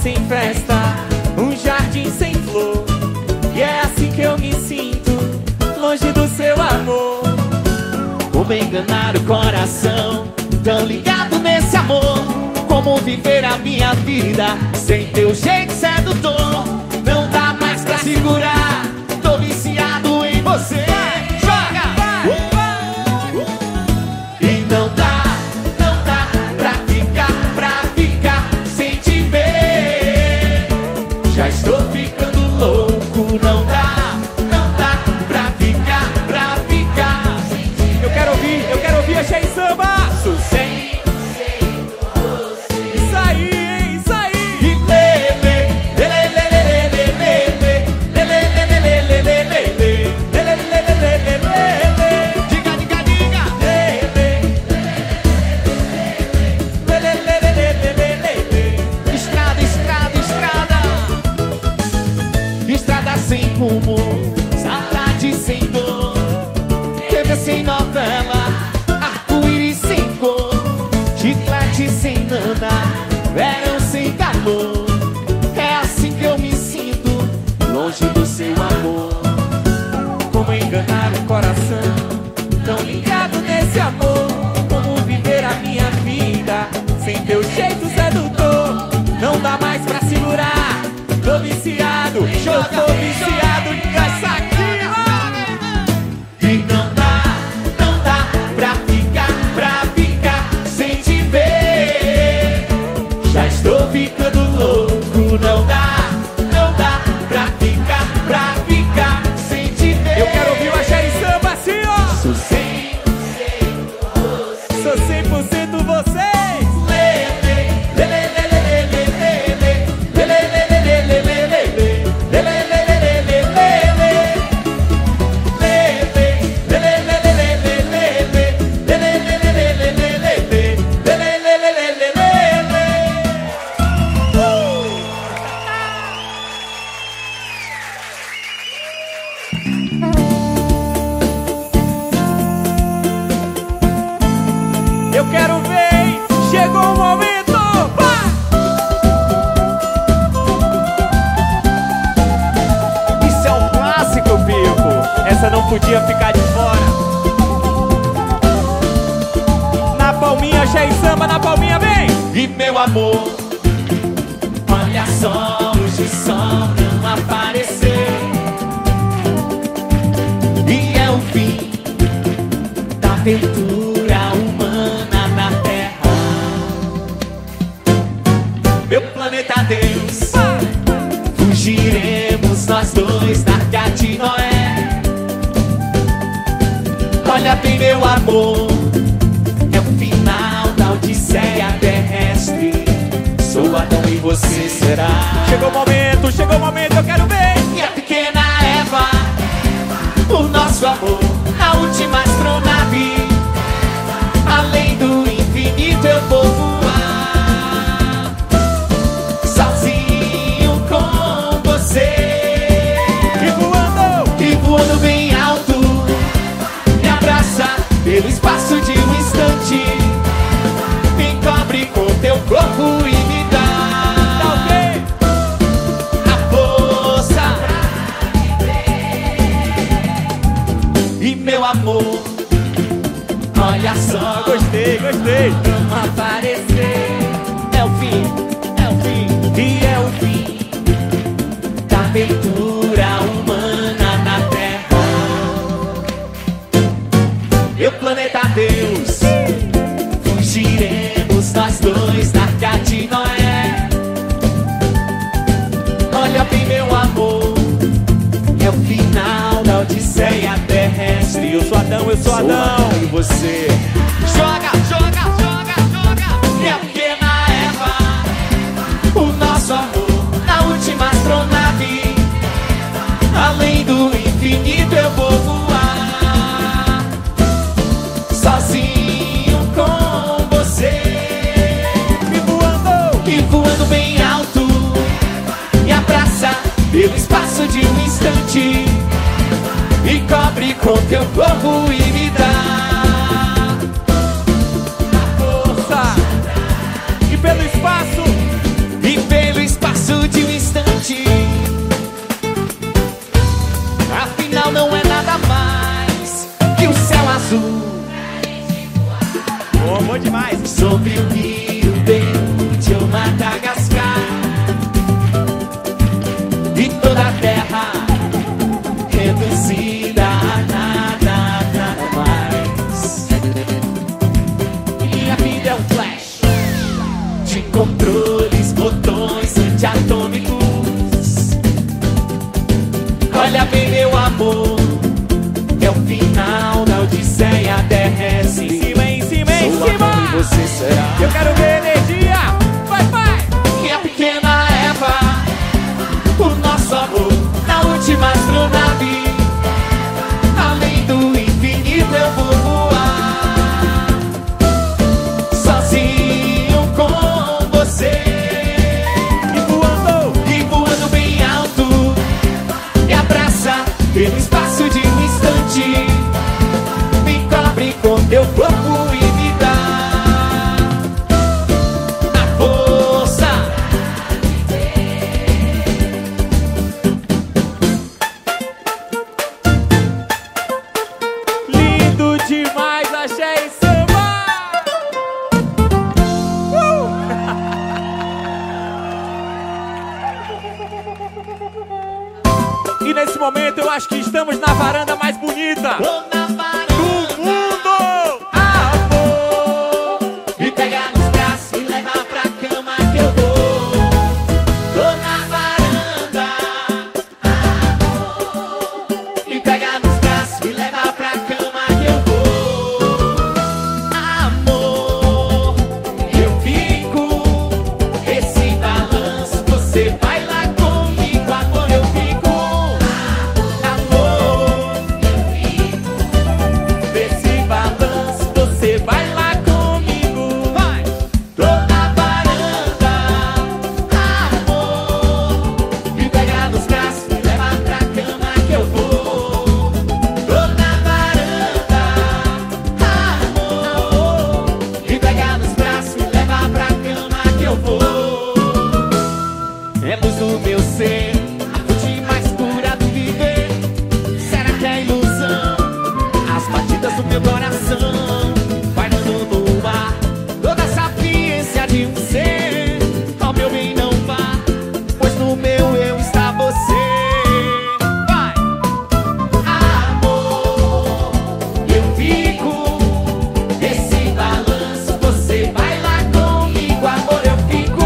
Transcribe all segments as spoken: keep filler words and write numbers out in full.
sem festa, um jardim sem flor. E é assim que eu me sinto, longe do seu amor. Como enganar o coração, tão ligado nesse amor. Como viver a minha vida sem teu jeito sedutor. Não dá mais pra segurar, tô viciado em você. Joga! E não dá, não dá pra ficar, pra ficar sem te ver. Já estou ficando louco, não dá, não dá pra ficar, pra ficar sem te ver. Eu quero ouvir, eu quero ouvir a Axé e Samba. Sem Isso aí, hein, isso aí. e lele, lele, lele, lele, lele, lele, lele, lele, lele, lele. Diga, diga, diga. Estrada, estrada, estrada. Estrada sem rumo, saudade sem dor. T V sem novela, arco-íris sem cor. Chiclete sem nana, verão sem calor. É assim que eu me sinto, longe do seu amor. Como enganar o coração, tão ligado nesse amor. Como viver a minha vida sem teu jeito sedutor. Não dá mais pra segurar, tô viciado, eu tô viciado nessa aqui. E não dá, não dá pra ficar, pra ficar sem te ver. Já estou ficando louco, não dá, não dá pra ficar, pra ficar sem te ver. Eu quero ouvir o Axé e Samba assim, ó. Sou sem Sou cem por cento vocês. Eu quero ver, hein? Chegou o momento. Pá! Isso é um clássico, Pico. Essa não podia ficar de fora. Na palminha, Axé e Samba, na palminha, vem! E meu amor, olha só, hoje só não aparecer. E é o fim da aventura humana na Terra. Meu planeta Deus, fugiremos nós dois da Arca de Noé. Olha bem, meu amor, é o final da Odisseia terrestre. Sou Adão e você será. Chegou o momento, chegou o momento, eu quero ver! E a pequena Eva, o nosso amor, a última astronave. Além do infinito eu vou voar, sozinho com você. E voando! E voando bem alto, me abraça pelo espaço de um instante. Me cobre com teu corpo e me dá Tá ok? a força. E meu amor, olha só, Gostei, gostei! não aparecer. É o fim, é o fim, e é o fim da aventura humana na Terra. Meu planeta Deus, fugiremos nós dois da Arca de Noé. Olha bem, meu amor, é o final da Odisseia terrestre. Eu sou Adão, eu sou Adão! E você joga, joga, joga, joga. Minha pequena Eva, o nosso amor, a última astronave. Além do infinito eu vou voar, sozinho com você. E voando! E voando bem alto, me abraça pelo espaço de um instante. Me cobre com teu corpo e me dá Força! E pelo espaço! e pelo espaço Natal não é nada mais que o céu azul. Oh, bom demais. Sobre o Rio Verde ou Madagascar, e toda a terra reduzida a nada, nada mais. Minha vida é um flash de controles, botões antiatômicos. Olha bem, meu amor, é o final da Odisseia terrestre. Em cima, em cima, em Sou cima. amor e você será. Eu quero ver energia. Vai, vai. E a pequena Eva, o nosso amor na última astronave. Além do infinito eu vou voar sozinho com você. E voando. E voando bem alto, me abraça pelo espaço de um instante. Me cobre com teu corpo e me dá a força. Lindo demais, achei samba. Uh! E nesse momento eu acho que estamos na varanda mais bonita Tô na do varanda, mundo. Amor. me pega nos braços e leva pra cama que eu vou. Tô na varanda, amor, me pega nos braços e leva pra cama que eu vou. Amor, eu fico esse balanço, você vai lá comigo. Amor, eu fico. Amor, Desse balanço você vai lá comigo. vai! Tô na varanda, amor, me pega nos braços, me leva pra cama que eu vou. Tô na varanda, amor, me pega nos braços, me leva pra cama que eu vou. É luz do meu ser, a fonte mais pura do viver. Será que é ilusão? As batidas do meu coração bailando no ar, toda a sapiência de um ser. Ao meu bem não vá, pois no meu eu está você. Vai! Amor, eu fico esse balanço, você vai lá comigo. Amor, eu fico.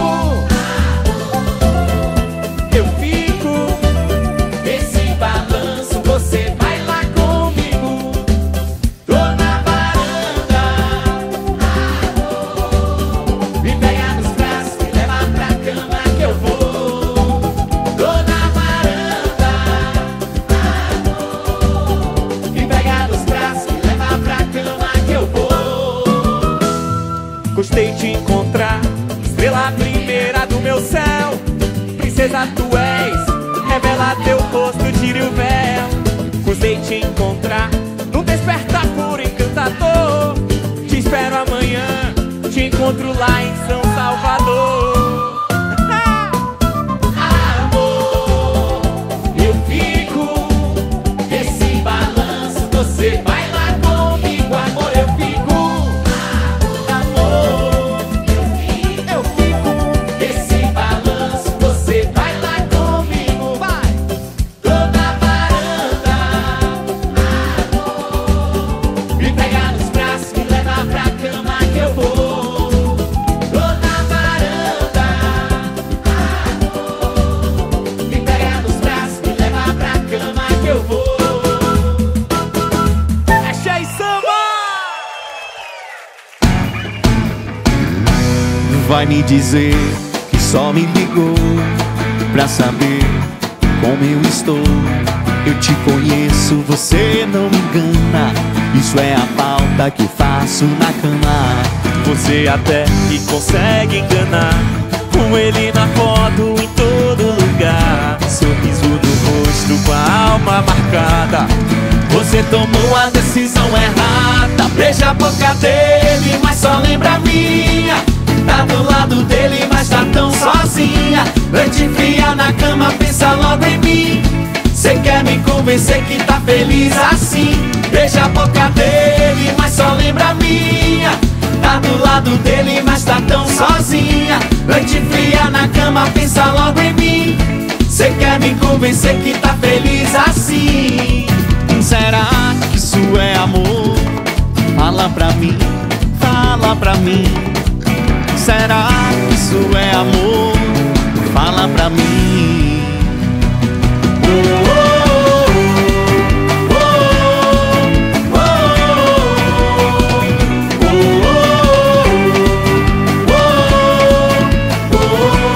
Eu fico esse balanço, você vai lá comigo. Tô na varanda, amor, me pega nos braços, me leva pra cama que eu vou. Tô na varanda, amor, me pega nos braços, me leva pra cama que eu vou. Gostei de encontrar, estrela primeira do meu céu. Princesa tu és, revela teu rosto, tire o véu. Gostei de encontrar, no despertar por encantador. Te espero amanhã, te encontro lá em São Salvador. Amor, eu fico esse balanço, você vai lá comigo. Amor, eu fico. Amor, eu fico esse balanço, você vai lá comigo. Vai! Tô na varanda, amor, me pega nos braços, me leva pra cama que eu vou. Tô na varanda, amor, me pega nos braços, me leva pra cama que eu vou. Achei samba! Vai me dizer que só me ligou pra saber como eu estou. Eu te conheço, você não me engana. Isso é a falta que faço na cama. Você até que consegue enganar, com ele na foto em todo lugar. Sorriso no rosto com a alma marcada. Você tomou a decisão errada. Beija a boca dele, mas só lembra a minha. Tá do lado dele, mas tá tão sozinha. Noite fria na cama, pensa logo em mim. Sei Cê quer me convencer que tá feliz assim? Beija a boca dele, mas só lembra a minha. Tá do lado dele, mas tá tão sozinha. Noite fria na cama, pensa logo em mim. Cê quer me convencer que tá feliz assim? Será que isso é amor? Fala pra mim, fala pra mim. Será que isso é amor? Fala pra mim. Oh, oh, oh, oh, oh, oh,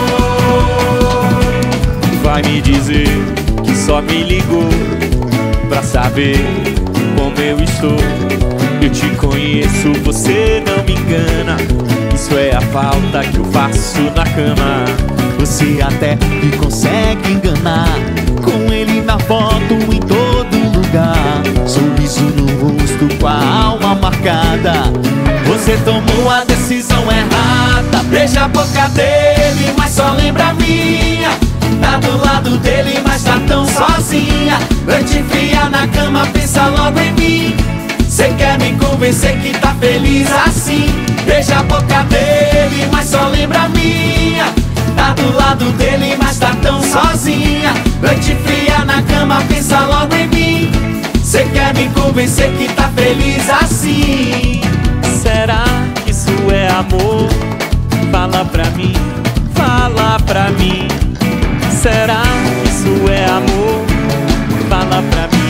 oh. Vai me dizer que só me ligou pra saber como eu estou. Eu te conheço, você não me engana. Isso é a falta que eu faço na cama. Você até me consegue enganar, com ele na foto em todo lugar. Sorriso no rosto com a alma marcada. Você tomou a decisão errada. Beija a boca dele, mas só lembra a minha. Tá do lado dele, mas tá tão sozinha. Noite fria na cama, pensa logo em mim. Cê quer me convencer que tá feliz assim? Beija a boca dele, mas só lembra a minha. Tá do lado dele, mas tá tão sozinha. Noite fria na cama, pensa logo em mim. Cê quer me convencer que tá feliz assim? Será que isso é amor? Fala pra mim, fala pra mim. Será que isso é amor? Fala pra mim.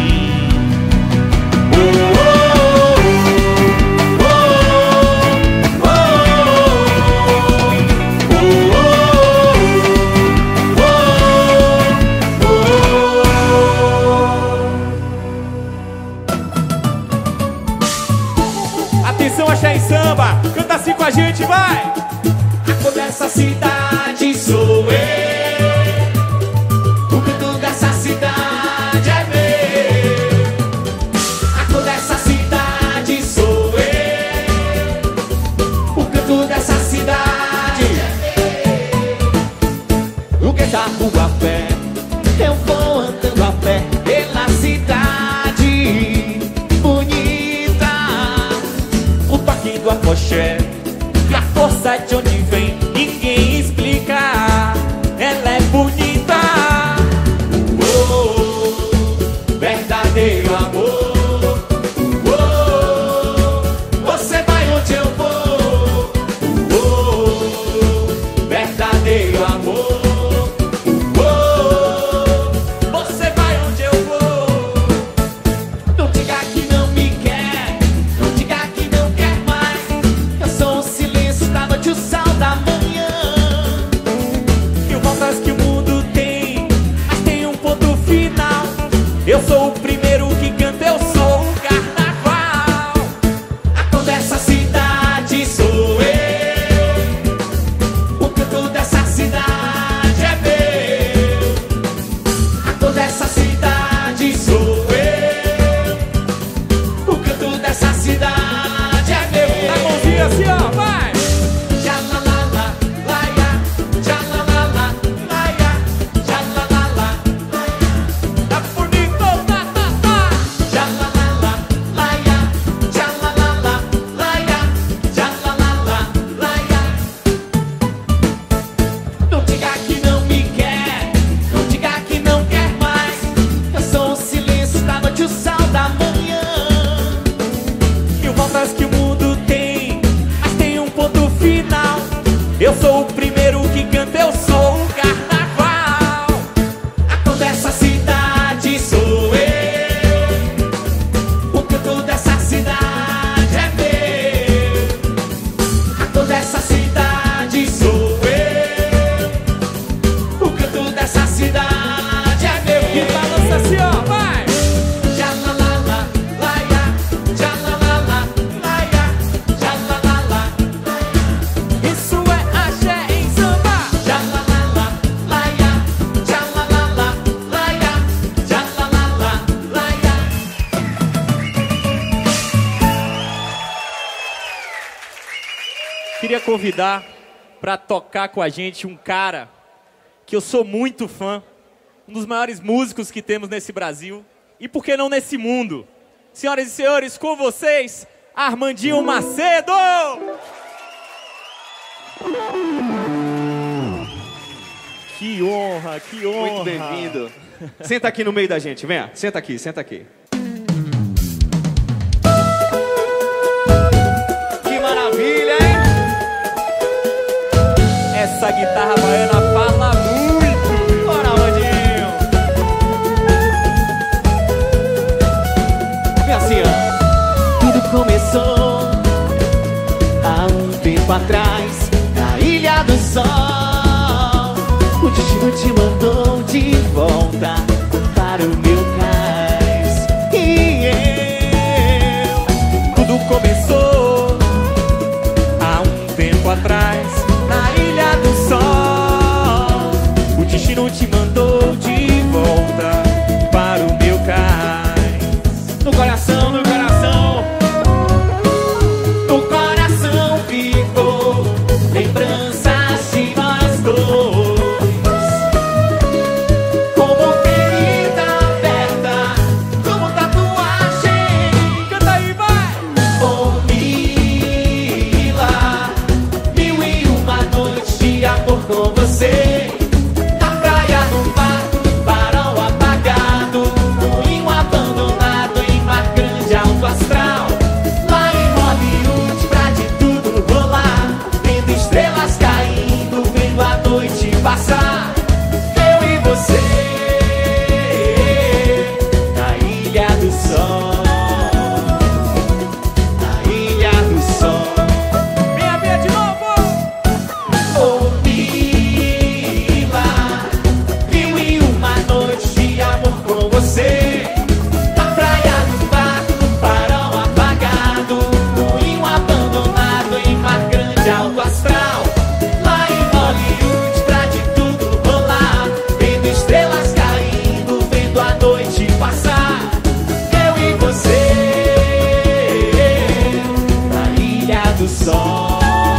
Oh, oh, oh, oh, oh, oh, oh. Atenção, axé e samba, canta assim com a gente, vai! A cor dessa cidade sou eu. O canto dessa cidade é meu. A cor dessa cidade sou eu. O canto dessa cidade é meu. O que da rua a pé, eu vou andando a pé pela cidade bonita. O toque do afoxé e a força de onde vem, ninguém explica. Ela é bonita. Oh, verdadeiro amor. Oh, você vai onde eu vou. Oh, verdadeiro amor. Oh, você vai onde eu vou. Não diga que não me quer, não diga que não quer mais. Eu sou o silêncio da noite, o sal da manhã. Mil voltas que o mundo tem, mas tem um ponto final. Eu sou o primeiro que canta, eu sou o carnaval. A cor dessa cidade sou eu. O canto dessa cidade é meu. A cor dessa cidade sou eu. O canto dessa cidade é meu. A mãozinha assim, ó, vai! Jalalala, laia, jalalala, laia, jalalala, Tá bonito, tá, tá, tá! jalalala, laia, jalalala, laia, jalalala, laia. Não diga que não me quer, não diga que não quer mais. Eu sou o silêncio da noite, o sal da manhã. Mil voltas que o mundo tem, mas tem um ponto final. Eu sou o primeiro que canta, eu sou o carnaval. A cor dessa cidade sou eu. O canto dessa cidade é meu. A cor dessa cidade sou eu. O canto dessa cidade é meu. E balança assim, ó, vai! Jalalala, laia, jalalala, laia, jalalala, Isso é axé em samba! jalalala, laia, jalalala, laia, jalalala, laia. Queria convidar pra tocar com a gente um cara que eu sou muito fã, um dos maiores músicos que temos nesse Brasil. E por que não nesse mundo? Senhoras e senhores, com vocês, Armandinho Macedo! Que honra, que honra! Muito bem-vindo. Senta aqui no meio da gente, venha. Senta aqui, senta aqui. Que maravilha, hein? Essa guitarra baiana fala muito! Bora, Armandinho! Vem assim, ó. Tudo começou há um tempo atrás, na Ilha do Sol. O destino te mandou de volta para o meu cais. E eu... Tudo começou há um tempo atrás, na Ilha do Sol. O destino te mandou de volta para o meu cais. No coração, no coração, no coração ficou lembranças de nós dois. Com você, na praia, no mar, farol apagado, moinho abandonado em mar grande, alto astral. Lá em Hollywood, pra de tudo rolar, vendo estrelas caindo, vendo a noite passar. Eu e você, na Ilha do Sol, na Ilha do Sol. Venha ver de novo! Sol,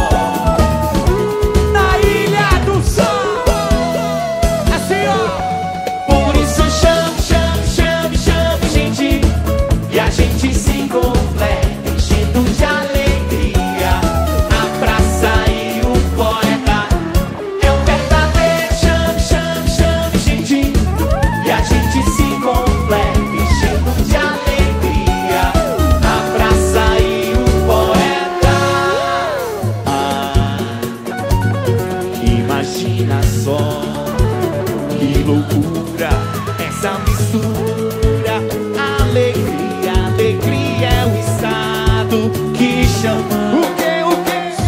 na Ilha do Sol, assim ó. Por isso chame, chame, chame, chame, gente, e a gente se completa, enchendo de alegria. A praça e o poeta é um verdadeiro. Chame, chame, chame, gente, e a gente se completa, enchendo de alegria. A praça e o poeta. Imagina só, que loucura, essa mistura. Alegria, alegria é o estado que chama. O que, o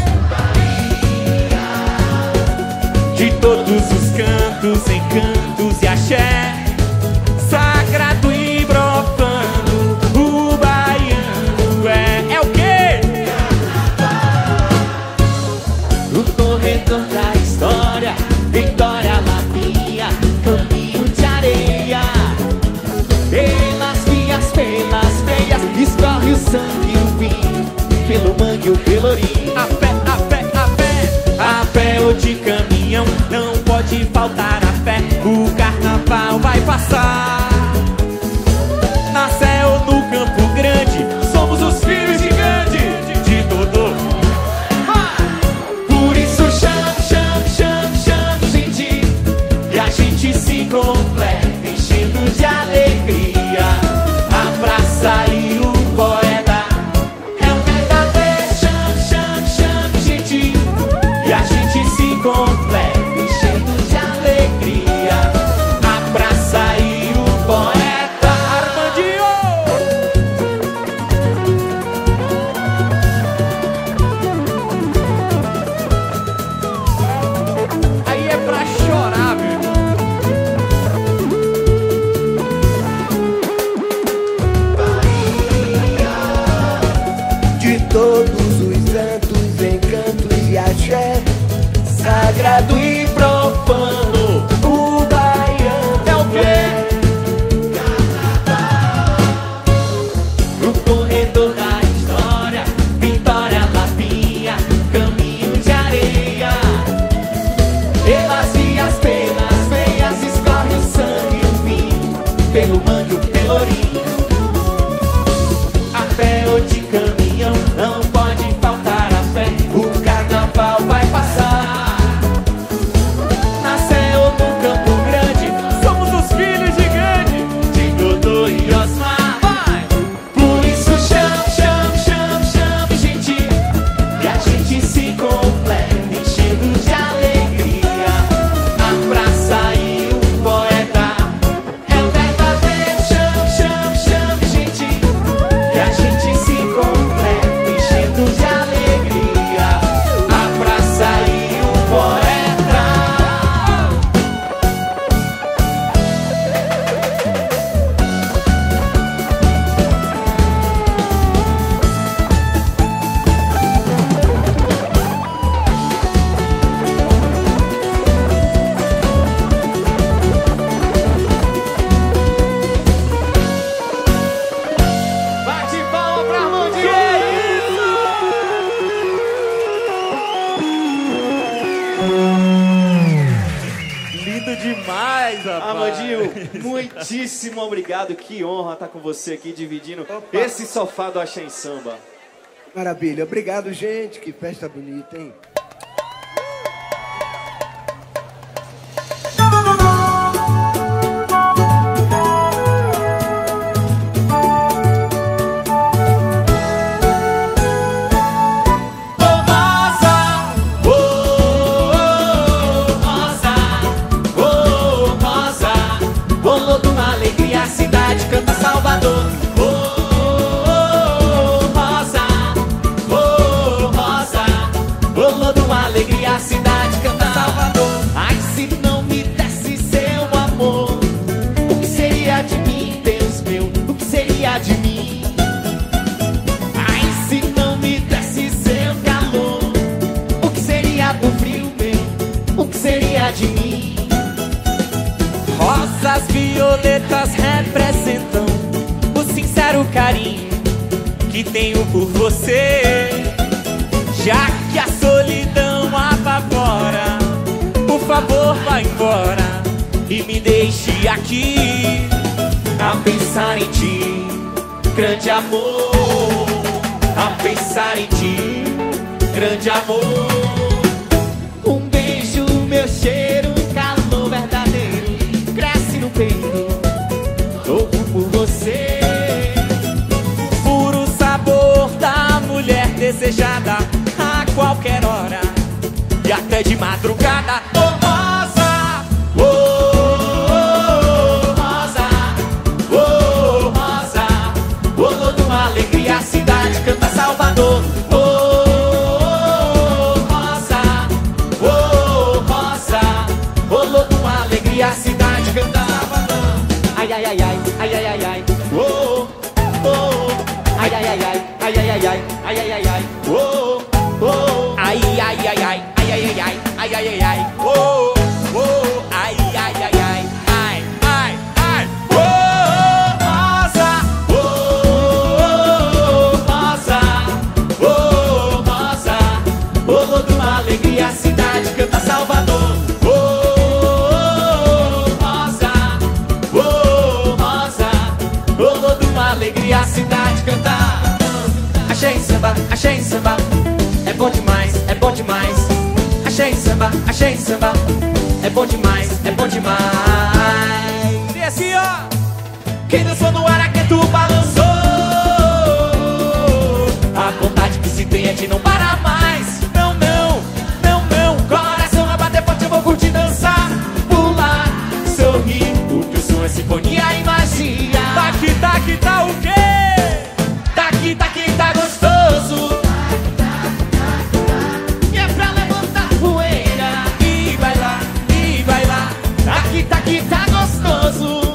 que? De todos os cantos, encantos e axé, sagrado e profano, o baiano é, é o quê? O corredor da história, Vitória Lapinha, caminho de areia. Pelas vias, pelas veias, escorre o sangue e o vinho, pelo mangue e o pelourinho. A pé, a pé, a pé, a pé ou de caminhão, não pode faltar a fé, o carnaval vai passar. Na Sé ou no Campo Grande, somos os filhos de Gandhi, de Dodô. Por isso chame, chame, chame, chame, gente, e a gente se completa, enchendo de alegria. A praça e o poeta é um verdadeiro. Chame, chame, chame, gente, e a gente se completa, enchendo de alegria. A praça e o pelourinho. A pé ou de caminhão, não pode faltar a fé. O carnaval vai passar. Na Sé ou no Campo Grande, Somos os filhos de grande. de Dodô e Osmar. Vai! Por isso chame, chame, chame, chame, gente, e a gente se completa, enchendo de alegria a praça e o poeta. É o verdadeiro chame, chame, chame, gente, e a gente se completa, enchendo de alegria a praça e o poeta. Bate palma pra Armandinho! Lindo demais, rapaz. Armandinho, muitíssimo obrigado. Que honra estar com você aqui dividindo esse sofá do Axé em Samba. Maravilha, obrigado, gente. Que festa bonita, hein? Ô rosa, ô rosa, ô rosa, bolou de uma alegria, a cidade canta Salvador. Ô rosa, ô rosa, bolou de uma alegria, a cidade canta Salvador. Ai, se não me desse seu amor, o que seria de mim, Deus meu? O que seria de mim? Ai, se não me desse seu calor, o que seria do frio meu? O que seria de mim? Rosas violetas representam o sincero carinho que tenho por você. Já que a solidão apavora, por favor vá embora e me deixe aqui A pensar em ti, grande amor. A pensar em ti, grande amor. Um beijo, meu cheiro, um calor verdadeiro cresce no peito, louco por você. puro sabor da mulher desejada a qualquer hora e até de madrugada. Ô rosa, ô rosa, ô rosa, bolou de uma alegria, a cidade canta Salvador. Ô rosa, ô rosa, bolou de uma alegria, a cidade canta Salvador. Ai, ai, ai, ai, ai, ai, ai, ai, ô, ô, ai, ai, ai, ai, ai, ai, ai, ai, ai, ai, ai, ai, ô, ô. Ai, ai, ai, ai, ai, ai, ai, ai, ai, ai, ai, ai, oh, oh, ai, ai, ai, ai, ai, ai, ai, oh, Rosa, oh, rosa, oh, rosa, bolou de uma alegria, a cidade canta Salvador. Oh, rosa, oh, rosa, bolou de uma alegria, a cidade canta. Axé em samba, axé em samba, é bom demais, é bom demais. Axé em samba, axé em samba, é bom demais, é bom demais. e assim, ó. Quem dançou no araqueto balançou. A vontade que se tem é de não parar mais. Não, não, não, não. Coração a bater forte, eu vou curtir, dançar, pular, sorrir, porque o som é sinfonia e magia. Daqui, daqui, tá o quê? Daqui, daqui, tá gostoso. E é pra levantar poeira. E vai lá, e vai lá. Daqui, daqui, tá gostoso.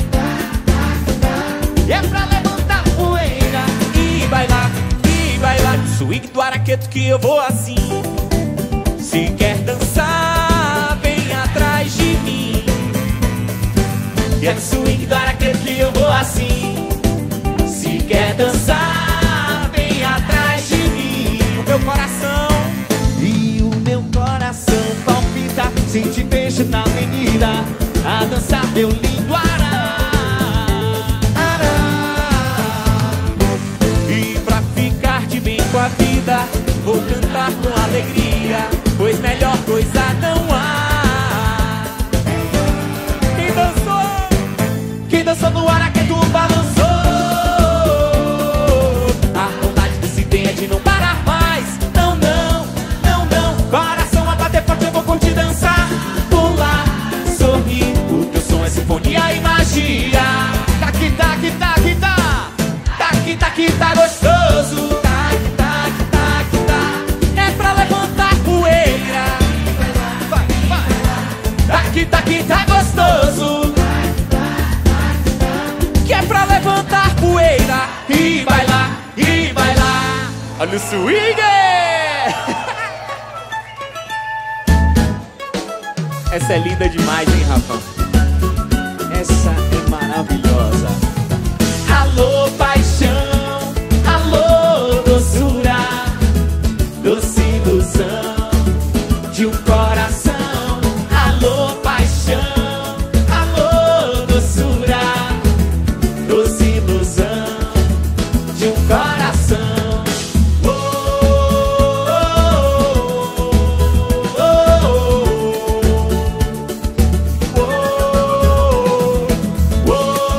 E é pra levantar poeira. E vai lá, e vai lá. Swing do araqueto que eu vou assim. Se quer dançar, vem atrás de mim. E é no swing do araqueto que eu vou assim. Se quer dançar, vem atrás de mim. O meu coração E o meu coração palpita se te vejo na avenida a dançar meu lindo ará. vida, vou cantar com alegria, pois melhor coisa não há. Quem dançou? Quem dançou no ar, que tu balançou. A vontade que se tem é de não parar mais. Não, não, não, não. Coração a bater forte, eu vou curtir, dançar, pular, sorrir. O teu som é sinfonia e magia. Taqui, taqui, taqui, tá. Taqui, taqui, tá gostoso. Taqui, taqui, taqui, tá. É pra levantar poeira. Vai, vai. Taqui, taqui, tá gostoso. Que é pra levantar poeira. E vai lá, e vai lá. Olha o swing! Essa é linda demais, hein, Rafa? Essa é maravilhosa. Alô, paixão, alô, doçura, doce ilusão de um coração. Alô, paixão, alô, doçura, doce ilusão de um coração. Oh, oh, oh, oh, oh,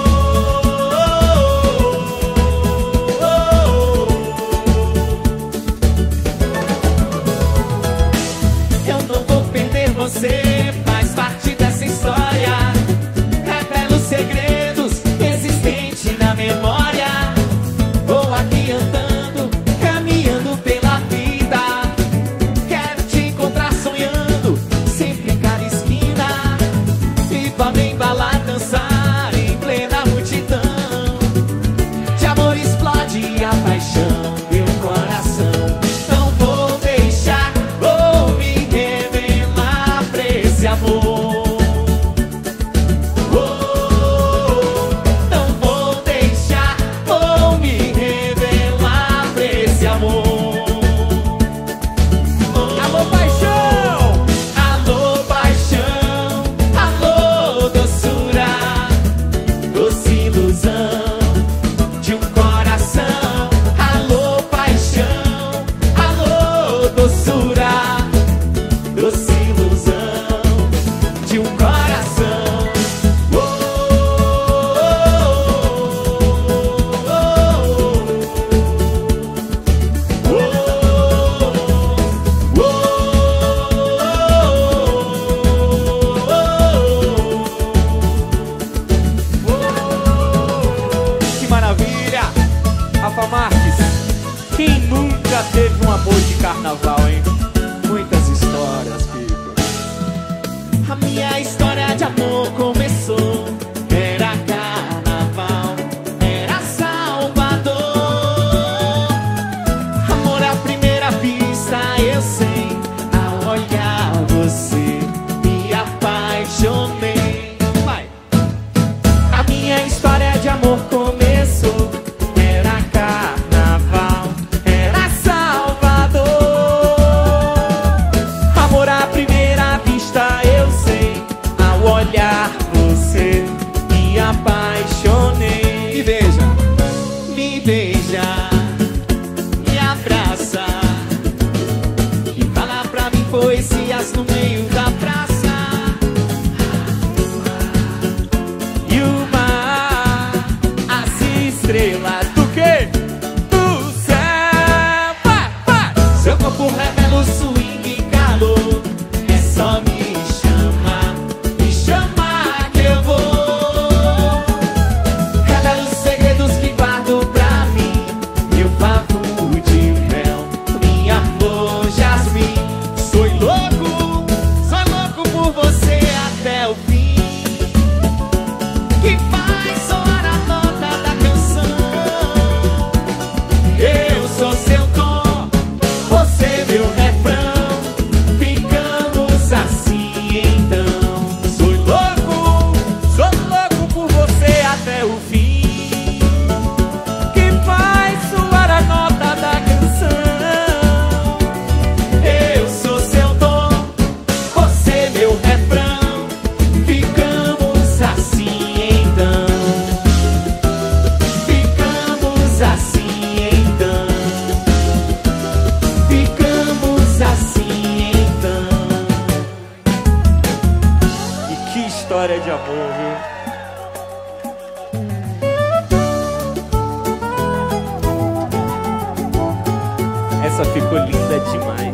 oh. Eu não vou perder você, faz parte dessa história. Revela os segredos existentes na memória. Vou aqui andando, caminhando pela vida. Quero te encontrar sonhando, sempre em cada esquina. Viva me embalar, dançar em plena multidão. De amor explode a paixão, meu coração. Não vou deixar, vou me revelar pra esse amor. Oh, não vou deixar, vou me revelar pra esse amor. Alô, paixão! Alô, paixão, alô, doçura, doce ilusão de um coração. Alô, paixão, alô, doçura, doce ilusão de um coração. Oh, oh, oh, oh. Que maravilha! Rafa Marques, quem nunca teve um amor de carnaval, hein? Muitas histórias, Pico. A minha história de amor começou. Era carnaval, era Salvador. Amor à primeira vista, eu sei. Ao olhar você, me apaixonei. Vai. A minha história de amor começou. Era carnaval, era Salvador. Amor à primeira vista, eu sei. Ao olhar você, me apaixonei. Me beija. Me beija, me abraça e fala pra mim poesias no meio da praça. E o mar, as estrelas do quê? Do céu. Vai, vai. Seu corpo revela o swing e calor. É só me chamar, me chamar que eu vou. Revela os segredos que guardo pra mim. Meu favor de mel, minha flor jasmim. Sou louco, sou louco por você até o fim. Que faz soar a nota da canção. Nossa, ficou linda demais.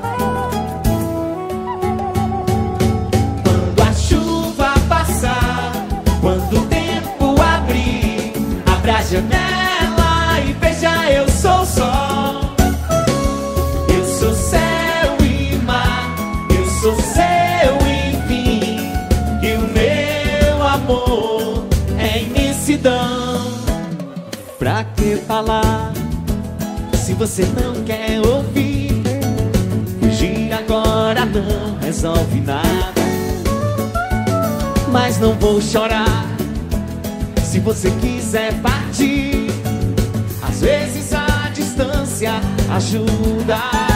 Quando a chuva passar, quando o tempo abrir, abra a janela e veja, eu sou sol. Eu sou céu e mar, eu sou seu enfim. E o meu amor é imensidão. Pra que falar se você não quer ouvir? Fugir agora não resolve nada. Mas não vou chorar se você quiser partir. Às vezes a distância ajuda.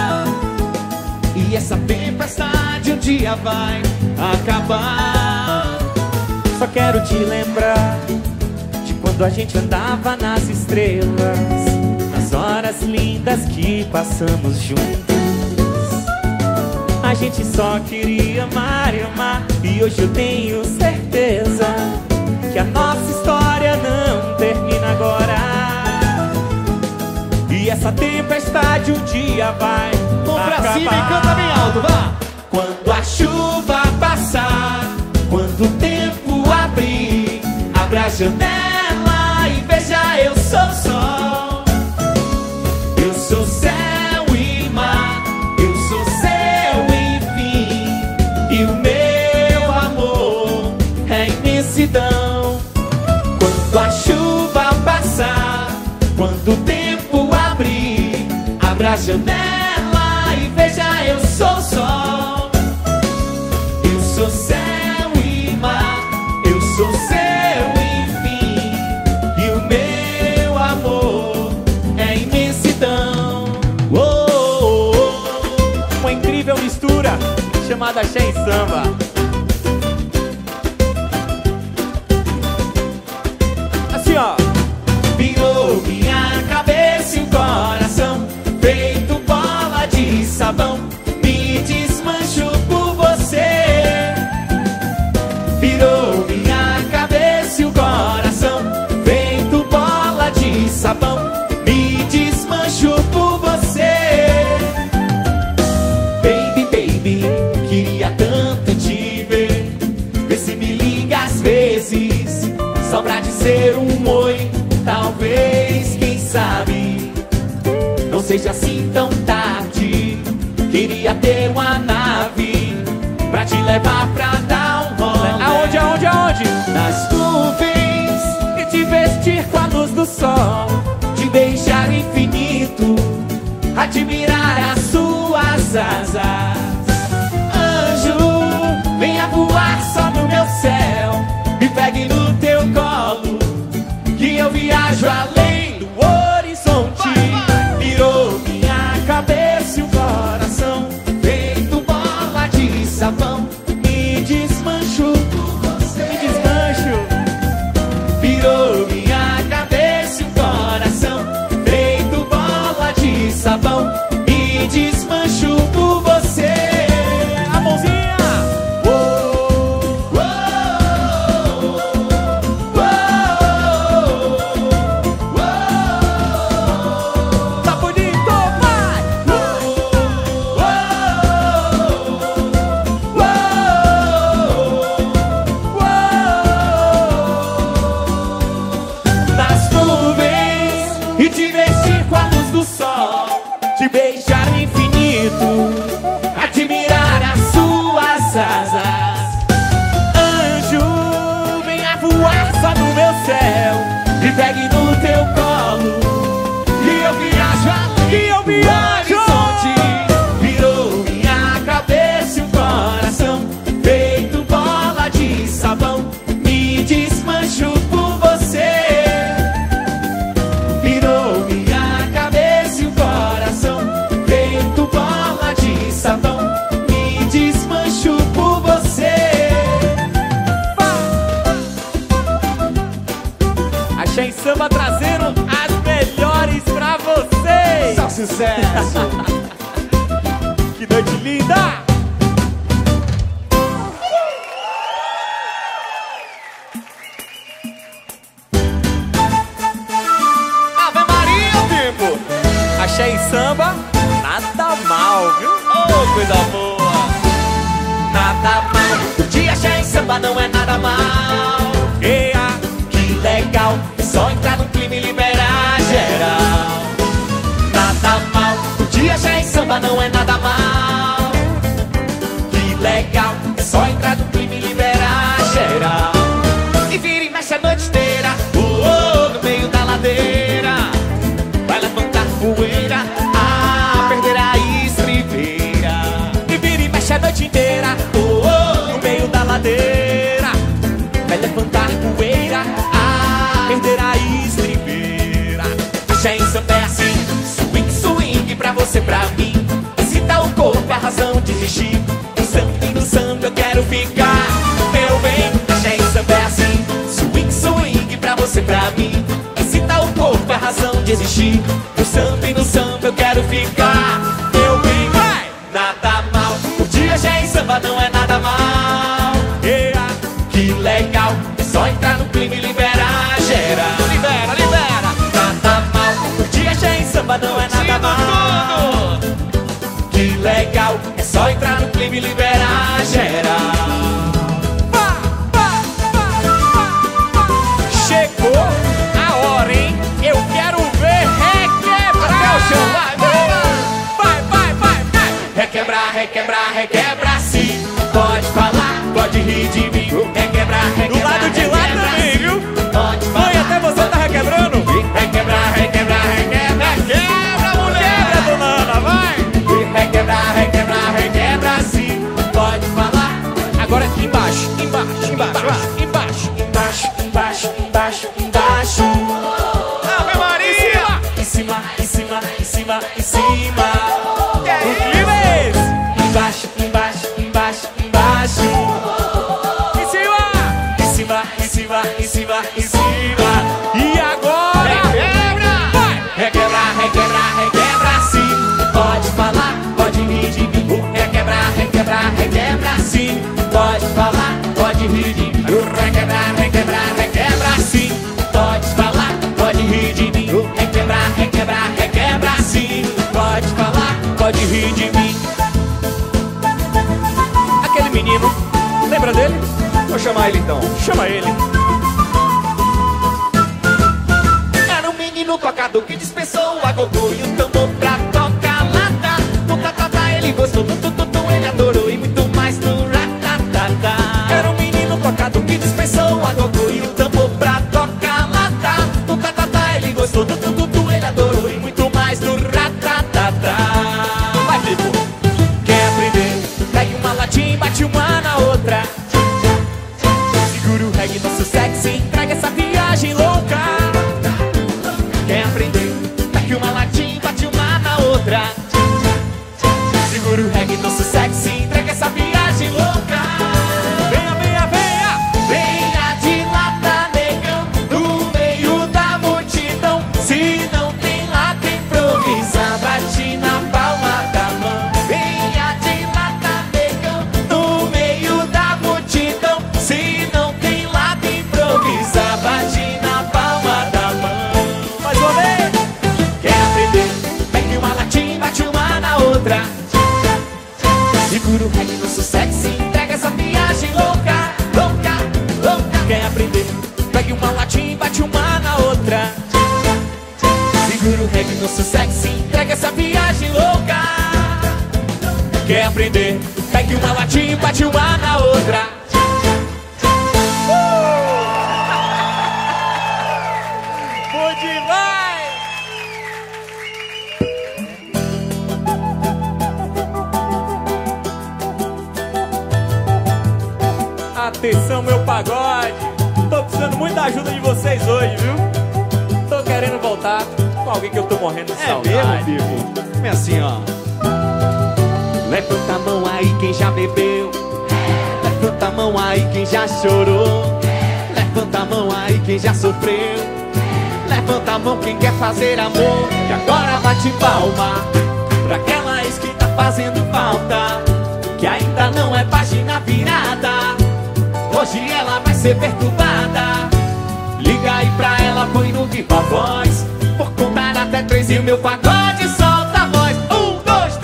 E essa tempestade um dia vai acabar. Só quero te lembrar de quando a gente andava nas estrelas, nas horas lindas que passamos juntos. A gente só queria amar e amar. E hoje eu tenho certeza que a nossa história não termina agora. E essa tempestade um dia vai Vamos pra acabar. cima e canta bem alto, vá! Quando a chuva passar, quando o tempo abrir, abra a janela e veja, eu sou sol. Eu sou céu e mar, eu sou seu enfim. E o meu amor é imensidão. Quando a chuva passar, quando o tempo abrir, abra a janela e veja, eu sou sol. Eu sou céu e mar, eu sou seu enfim. E o meu amor é imensidão. Oh, oh, oh. Uma incrível mistura chamada Axé e Samba. Assim, ó. Virou minha cabeça e o coração, feito bola de sabão. Me desmancho por você. Virou minha cabeça e o coração, feito bola de sabão. Me desmancho por você. Baby, baby, queria tanto te ver. Vê se me liga às vezes, só pra dizer um oi. Talvez, quem sabe, não seja assim tão tarde. Queria ter uma nave pra te levar pra dar um rolê. Aonde, aonde, aonde? Nas nuvens, E te vestir com a luz do sol. te beijar infinito, admirar as suas asas. Anjo, venha voar só no meu céu, me pegue no teu colo, que eu viajo além do horizonte. Virou minha cabeça e o coração, feito bola de sabão. Me desmancho por você. Me desmancho. Virou minha cabeça e o coração, feito bola de sabão. Me desmancho por você. A mãozinha. Oh, oh, oh, oh. Tá bonito, vai! Das nuvens e te vestir com a luz do sol, te beijar no infinito, admirar as suas asas. Anjo, venha voar só no meu céu, me pegue no teu colo, e eu viajo além eu do viajo. horizonte. Virou minha cabeça e o coração, feito bola de sabão. Me desmancho por você. Virou minha cabeça e o coração, feito bola de sabão. Me desmancho por você. Axé e Samba trazendo as melhores pra vocês. Só sucesso! Que noite linda! Ave Maria, tempo! Axé e Samba nada mal, viu? Oh, coisa boa. Nada mal, curtir axé em samba não é nada mal. Ea, Que legal, é só entrar no clima e liberar geral. Nada mal, curtir axé em samba não é nada mal. Que legal, é só entrar no clima e liberar geral. E vira e mexe a noite inteira, oh, oh, no meio da ladeira. Vai levantar poeira, ah, perder a estribeira. e vira e mexe a noite inteira, Oh, oh, no meio da ladeira. vai levantar poeira, ah, Perder a estribeira. axé em samba é assim, swing, swing pra você, pra mim. Excita o corpo, a razão de existir. No samba e no samba eu quero ficar, meu bem. Axé em samba é assim, swing, swing pra você, pra mim. Excita o corpo, a razão de existir. No samba e no samba eu quero ficar, meu bem. Vai! Nada mal, curtir axé em samba não é nada mal. Ea, Que legal, é só entrar no clima e liberar geral. libera, libera. Nada mal, curtir axé em samba não é nada mal. Que legal, é só entrar no clima e liberar geral. Pá, pá, pá, pá, pá. Chegou a hora, hein? Eu quero ver requebrar. Até o chão, vai, vai, vai, vai, vai, vai. Requebrar, requebrar, requebrar sim. Pode falar, pode rir de mim. Requebrar, requebrar, Do lado de lá requebrar, também, sim. viu? Pode Mãe, falar, até você tá requebrando. requebrar, requebrar, requebrar. Quebra, Quebra, mulher. dona Ana, vai. Requebrar, requebrar, requebrar sim. Pode falar. Agora embaixo, embaixo, embaixo, vai. Embaixo. Embaixo, embaixo, embaixo, embaixo. Ave Maria. Em cima, em cima, em cima, em cima. O clima é esse. Embaixo, embaixo, embaixo, embaixo. Em cima. Em cima, em cima, em cima, em cima. E agora? Requebra! Vai. Requebrar, requebrar, requebrar sim. Pode falar, pode rir de mim. Requebrar, requebrar, requebrar sim. Pode falar, pode rir de mim. Requebrar, requebrar, requebrar sim. Pode falar, pode rir de mim. Requebrar, requebrar, requebrar sim. Pode falar, pode rir de mim. Aquele menino, lembra dele? Vou chamar ele então. Chama ele. Era um menino tocado que dispensou a gogô e o tambor pra tocar lata. No tatatá ele gostou, no tututu ele adorou e muito mais no ratatatá. Era um menino tocado que dispensou a gogô e o tambor pra tocar lata. No tatatá ele gostou, no tututu ele adorou e muito mais no ratatatá. Vai, Pipo! Quer aprender? Pegue uma latinha e bate uma na outra. Segura o reggae no seu sexy, entrega essa viagem louca. Quer aprender? Pegue uma latinha e bate uma na outra. Segura o reggae no seu sexy, entrega essa viagem louca. Venha, venha, venha. Venha de lata, negão, no meio da multidão. Se não tem lata, improvisa, bate na palma da mão. Venha de lata, negão, no meio da multidão. Se não tem lata, improvisa, bate na palma da mão. Mais uma vez. Quer aprender? Pegue uma latinha e bate uma na outra. Segura o reggae no seu sexy, entrega essa viagem louca, louca, louca. Quer aprender? Pegue uma latinha e bate uma na outra. Segura o reggae no seu sexy, entrega essa viagem louca. Quer aprender? Pegue uma latinha e bate uma na outra. Bom demais. Atenção, meu pagode. Tô precisando muito da ajuda de vocês hoje, viu? Tô querendo voltar com alguém que eu tô morrendo de É saudade. mesmo, Pipo? É assim, ó. Levanta a mão aí quem já bebeu. Levanta a mão aí quem já chorou. Levanta a mão aí quem já sofreu. Levanta a mão quem quer fazer amor. E agora bate palma pra aquela ex que tá fazendo falta, que ainda não é página virada. Hoje ela vai ser perturbada. Liga aí pra ela, põe no viva voz. Por contar até três e o meu pagode solta a voz. Um, dois,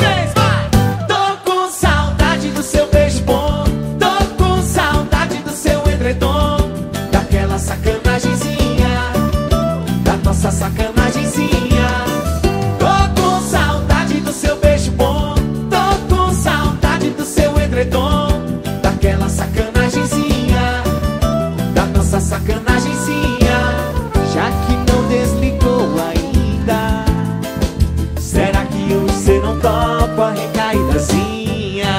sacanagemzinha. Tô com saudade do seu beijo bom, tô com saudade do seu edredom, daquela sacanagemzinha, da nossa sacanagemzinha. Já que não desligou ainda, será que hoje você não topa a recaidazinha?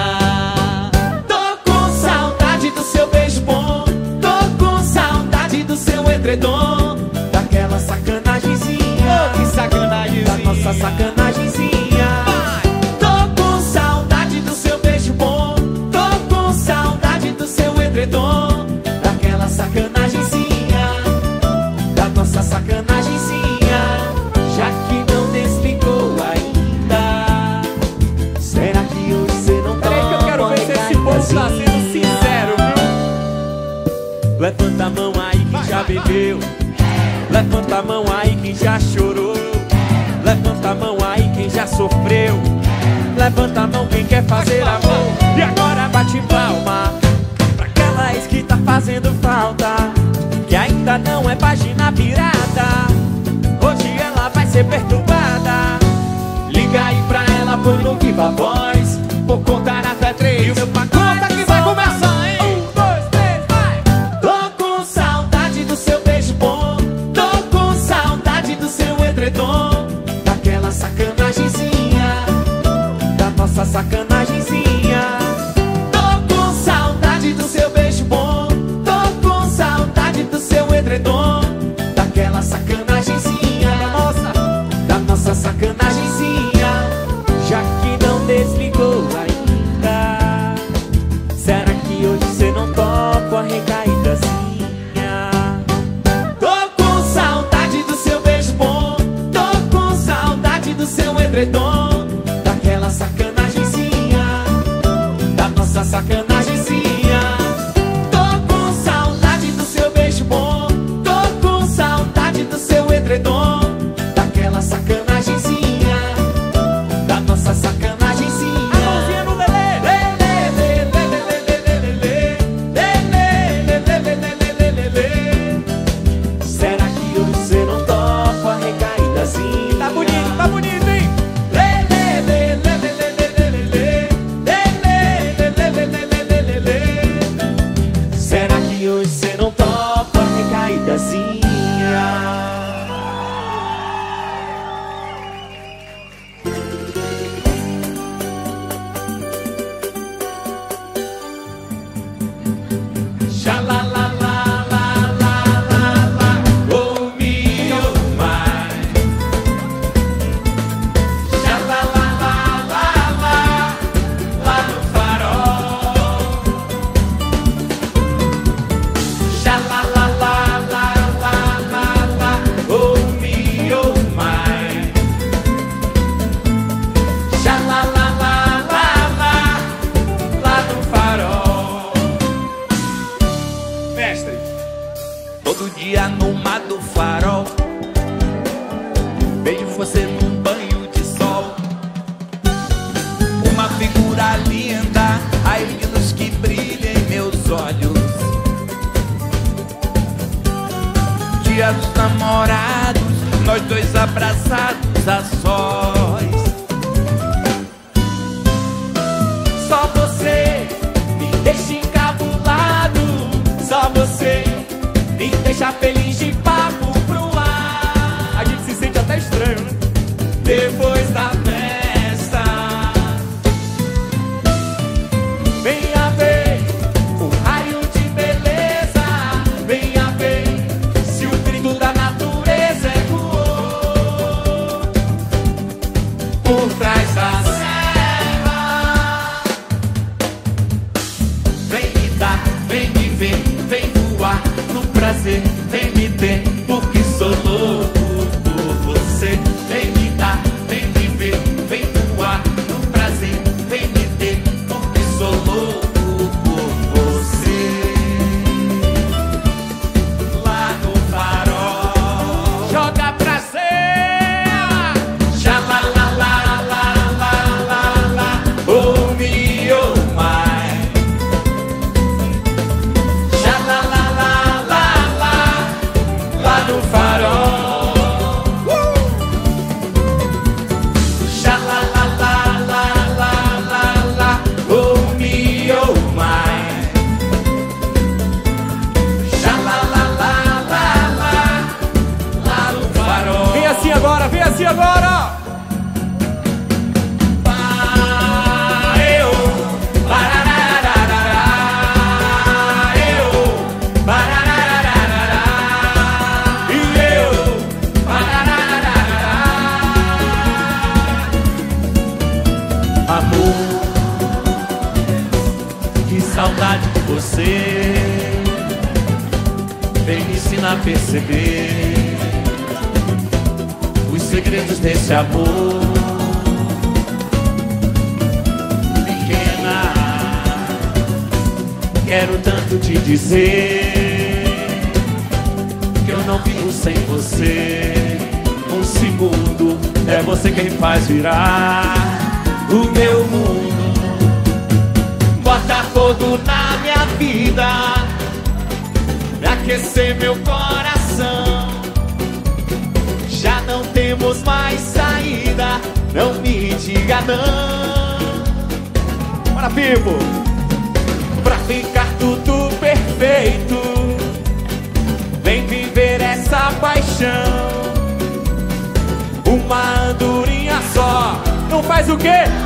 Tô com saudade do seu beijo bom, tô com saudade do seu edredom, daquela sacanagemzinha. Oh, que sacanagemzinha. Da nossa sacanagemzinha. Tô com saudade do seu beijo bom, tô com saudade do seu edredom, daquela sacanagemzinha, da nossa sacanagemzinha. Já que não desligou ainda, será que hoje você não tá? Peraí que eu quero ver se esse povo tá sendo sincero, viu? Levanta a mão aí que já bebeu, levanta a mão aí quem já chorou, levanta a mão aí quem já sofreu, levanta a mão quem quer fazer amor. E agora bate palma pra aquela ex que tá fazendo falta, que ainda não é página virada, hoje ela vai ser perturbada. Liga aí pra ela, põe no Viva Voz, vou contar até três. E o meu pacote Conta que vai começar, hein? Um, dois, três, vai! Tô com saudade do seu beijo bom, tô com saudade do seu edredom, daquela sacanagemzinha, da nossa sacanagemzinha. Tô com saudade do seu beijo bom, tô com saudade do seu edredom, daquela sacanagemzinha, Da nossa, da nossa sacanagemzinha. Já que não desligou ainda, será que hoje você não topa a recaidazinha? Tô com saudade do seu beijo bom, tô com saudade do seu edredom, daquela sacanagemzinha, da nossa sacanagemzinha. Tô com saudade do seu beijo bom, tô com saudade do seu edredom, daquela sacanagemzinha, da nossa sacanagemzinha. a mãozinha no lelê. Será que hoje você não topa a recaidazinha? Tá bonito, tá bonito, hein? Será que hoje você não topa a recaidazinha? Já lá lá lá lá lá lá lá, oh me oh my. Já lá lá lá lá lá, lá no farol. Já lá lá lá lá lá lá lá, oh me oh my. Já lá lá lá lá lá, lá no farol. Mestre. Todo dia numa do farol, vejo você num banho de sol. Uma figura linda, a luz que brilha em meus olhos. Dia dos namorados, nós dois abraçados a sós. Só você me deixa encabulado, só você me deixa feliz de papo pro ar. A gente se sente até estranho, né? Depois da festa, venha ver o raio de beleza, venha ver se o grito da natureza ecoou. Bora, vem assim agora! Amor, que saudade de você. Vem me ensinar a perceber os segredos desse amor. Pequena, quero tanto te dizer que eu não vivo sem você. Um segundo é você quem faz virar o meu mundo. Bota fogo na minha vida pra aquecer meu coração. Já não temos mais saída, não me diga não. Bora, Pipo! Pra ficar tudo perfeito, vem viver essa paixão. Uma andorinha só não faz o quê?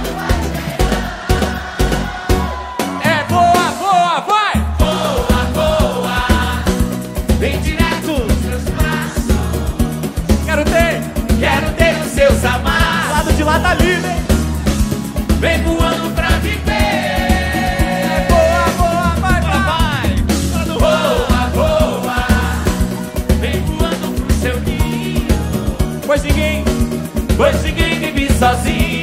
É boa, boa, vai! Boa, boa, vem direto nos meus braços. Quero ter, quero ter os seus amassos. Lado de lá tá livre, hein? Vem voando pra viver. É boa, boa, vai, vai! Boa, boa, vem voando pro seu ninho. Pois ninguém, Pois ninguém vive sozinho.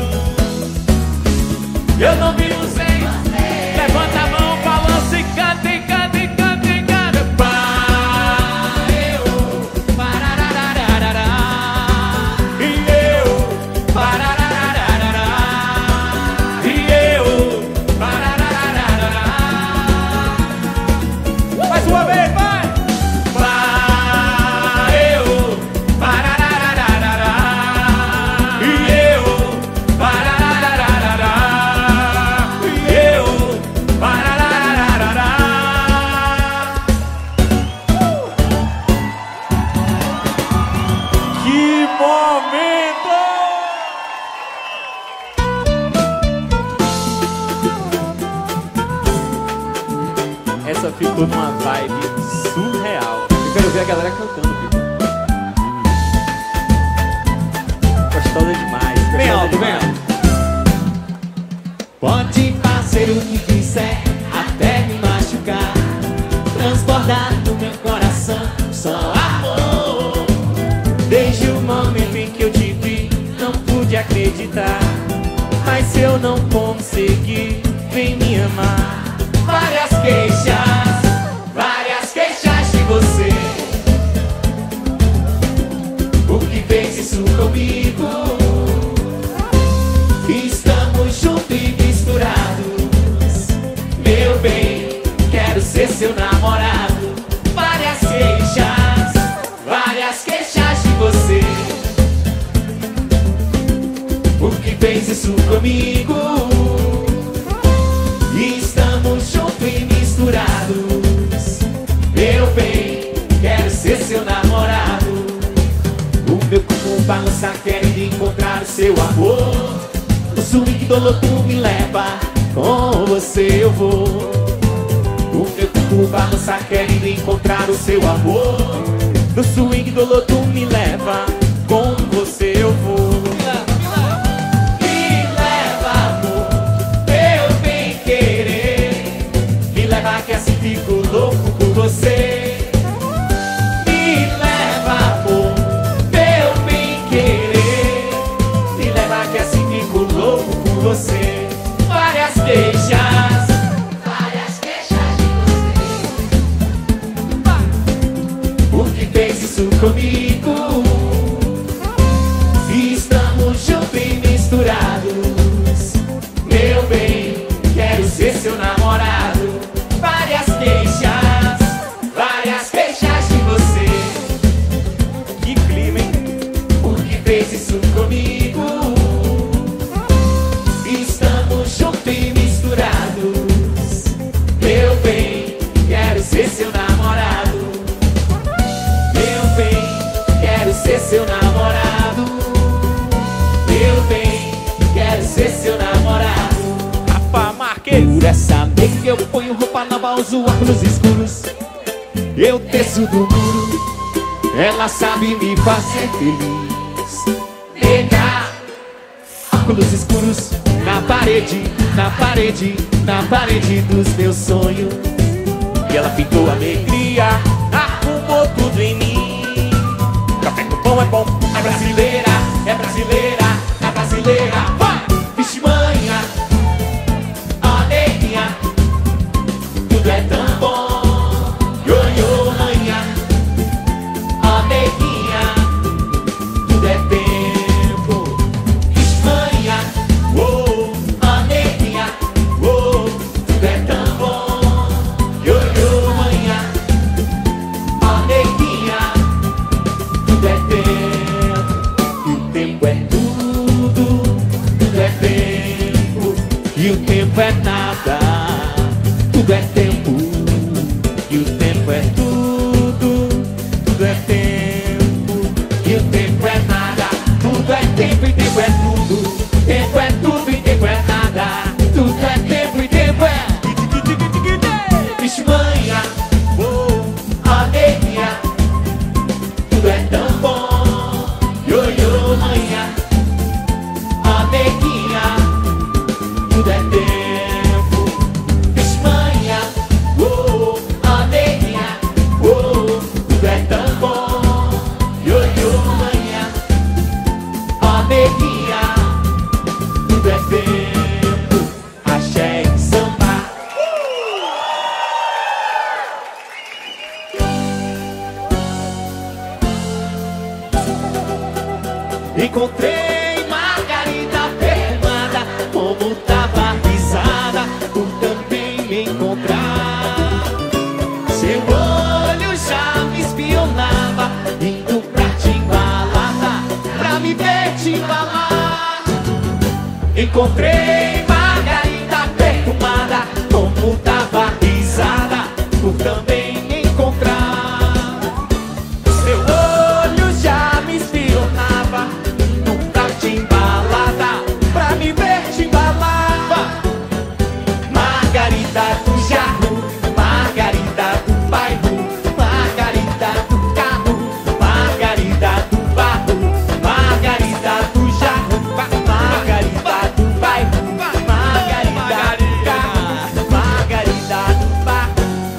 Eu não vivo sem você. Levanta a mão, balança e canta, e canta, e canta, e canta. Pá, eu, parararararará. E eu, parararararará. E eu, parararararará. mais uma vez, vai! Pá, eu, parararararará. E eu, parararararará. E eu, parararararará. Que momento! Essa ficou numa vibe surreal. Eu quero ver a galera cantando, Pipo. Gostosa demais. Gostosa Bem alto, bem demais. alto. Pode fazer o que quiser, até me machucar, transbordar no meu coração só amor. Desde o momento em que eu te vi, não pude acreditar. Mas se eu não conseguir, vem me amar. Várias queixas, várias queixas de você. Por que fez isso comigo? Estamos juntos e misturados. Meu bem, quero ser seu namorado. Várias queixas, várias queixas de você. Por que fez isso comigo? Estamos juntos e misturados. Meu bem, quero ser seu namorado. O meu corpo balança querendo encontrar o seu amor. O swing do loto me leva, com você eu vou. O meu corpo balança querendo encontrar o seu amor. No swing do loto me leva, com você eu vou. Me leva, amor, meu bem querer. Me leva que assim fico louco por você. Me leva, amor, meu bem querer. Me leva que assim fico louco por você. Várias queixas, várias queixas de você. Por que fez isso comigo? Estamos juntos e misturados. Meu bem, quero ser seu namorado. Várias queixas, várias queixas de você. Que clima, hein? Por que fez isso comigo? Estamos juntos e misturados. Meu bem, quero ser seu namorado. Meu bem, quero ser seu namorado. essa make eu ponho roupa nova, uso óculos escuros. Eu desço do muro, ela sabe me fazer feliz. Nega, óculos escuros na parede, na parede, na parede dos meus sonhos. E ela pintou alegria, arrumou tudo em mim. Café com pão é bom, é brasileira, é brasileira, é brasileira. Vai! Vixe manhã, ó neguinha, tudo é tão bom. Ioiô manhã, ó neguinha, tudo é tempo. Vixe manhã, oh, ó neguinha, oh, tudo é tão bom. Ioiô manhã, ó neguinha, tudo é tempo. E o tempo é tudo, tudo é tempo. E o tempo é nada, tudo é tempo. E o tempo é tudo, tudo é tempo. E o tempo é nada, tudo é tempo e tempo é tudo. Tempo é tudo e tempo é nada, tudo é tempo e tempo é. Vixe manhã, oh, alegria, tudo é tão bom. Ioiô manhã, alegria, tudo é tempo. Vixe manhã, oh, alegria, oh, tudo é tão bom. Ioiô manhã, alegria, tudo é tempo. Axé e samba. Encontrei Margarida perfumada, como tava risada por também me encontrar. Seu olho já me espionava, indo pra Timbalada, pra me ver te embalar. Encontrei Margarida perfumada, como tava risada por também me encontrar. Seu olho já me espionava, indo pra Timbalada, pra me ver te embalar. Margarida do jarro, Margarida do bairro, Margarida do carro, Margarida do barro, Margarida do jarro, Margarida do bairro, Margarida do carro, Margarida do barro.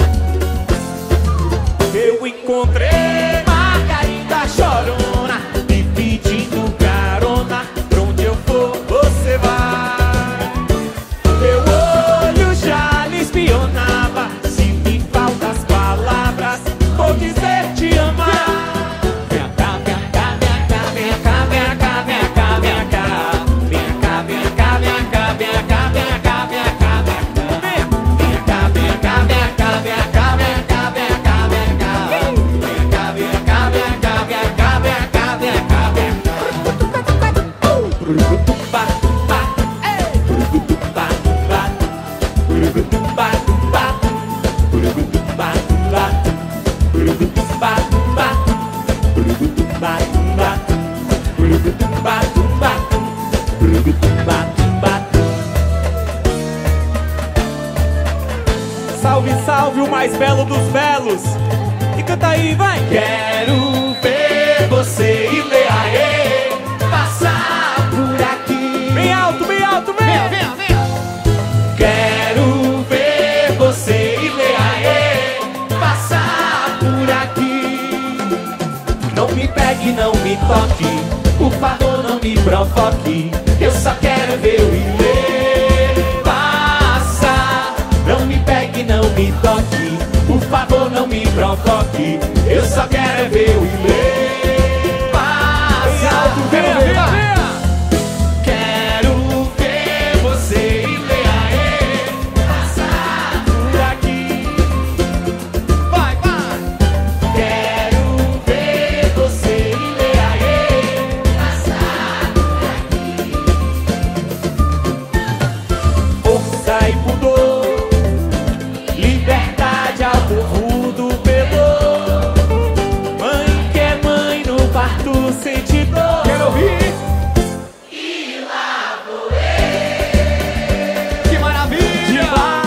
Eu encontrei Margarida chorona, me pedindo carona, pra onde eu for você vai. Meu olho já lhe espionava, se me faltam as palavras, vou dizer te amar. Vem cá, vem cá, vem cá, vem cá, vem cá, vem cá, vem cá. Vem cá, vem cá, vem cá, vem cá, vem cá, vem cá, vem cá. Vem cá, vem cá, vem cá, vem cá, vem cá, vem cá, vem cá. Vem cá, vem cá, vem cá, vem cá, vem cá, vem cá, vem cá. Urubá, ubá, ei. Urubá, ubá, urubá, ubá, urubá, ubá, urubá, ubá, urubá, ubá, urubá, ubá, urubá, ubá. Salve, salve o mais belo dos belos. E canta aí, vai. Quero ver você e Leaê passar por aqui. Bem alto, bem alto, vem. Vem, vem. Quero ver você e Leaê passar por aqui. Não me pegue, não me toque, por favor não me provoque. Eu só quero ver o Ilê passar. Não me pegue, não me toque, por favor não me provoque. Eu só quero ver o Ilê passar. Vem, vem, vem. Quero ver você e Leaê passar por aqui. Vai, vai. Quero ver você e Leaê passar por aqui. Força e pudor, liberdade ao povo do Pelô. Mãe que é mãe no parto sente dor. Quero ouvir. E lá vou eu Que maravilha. de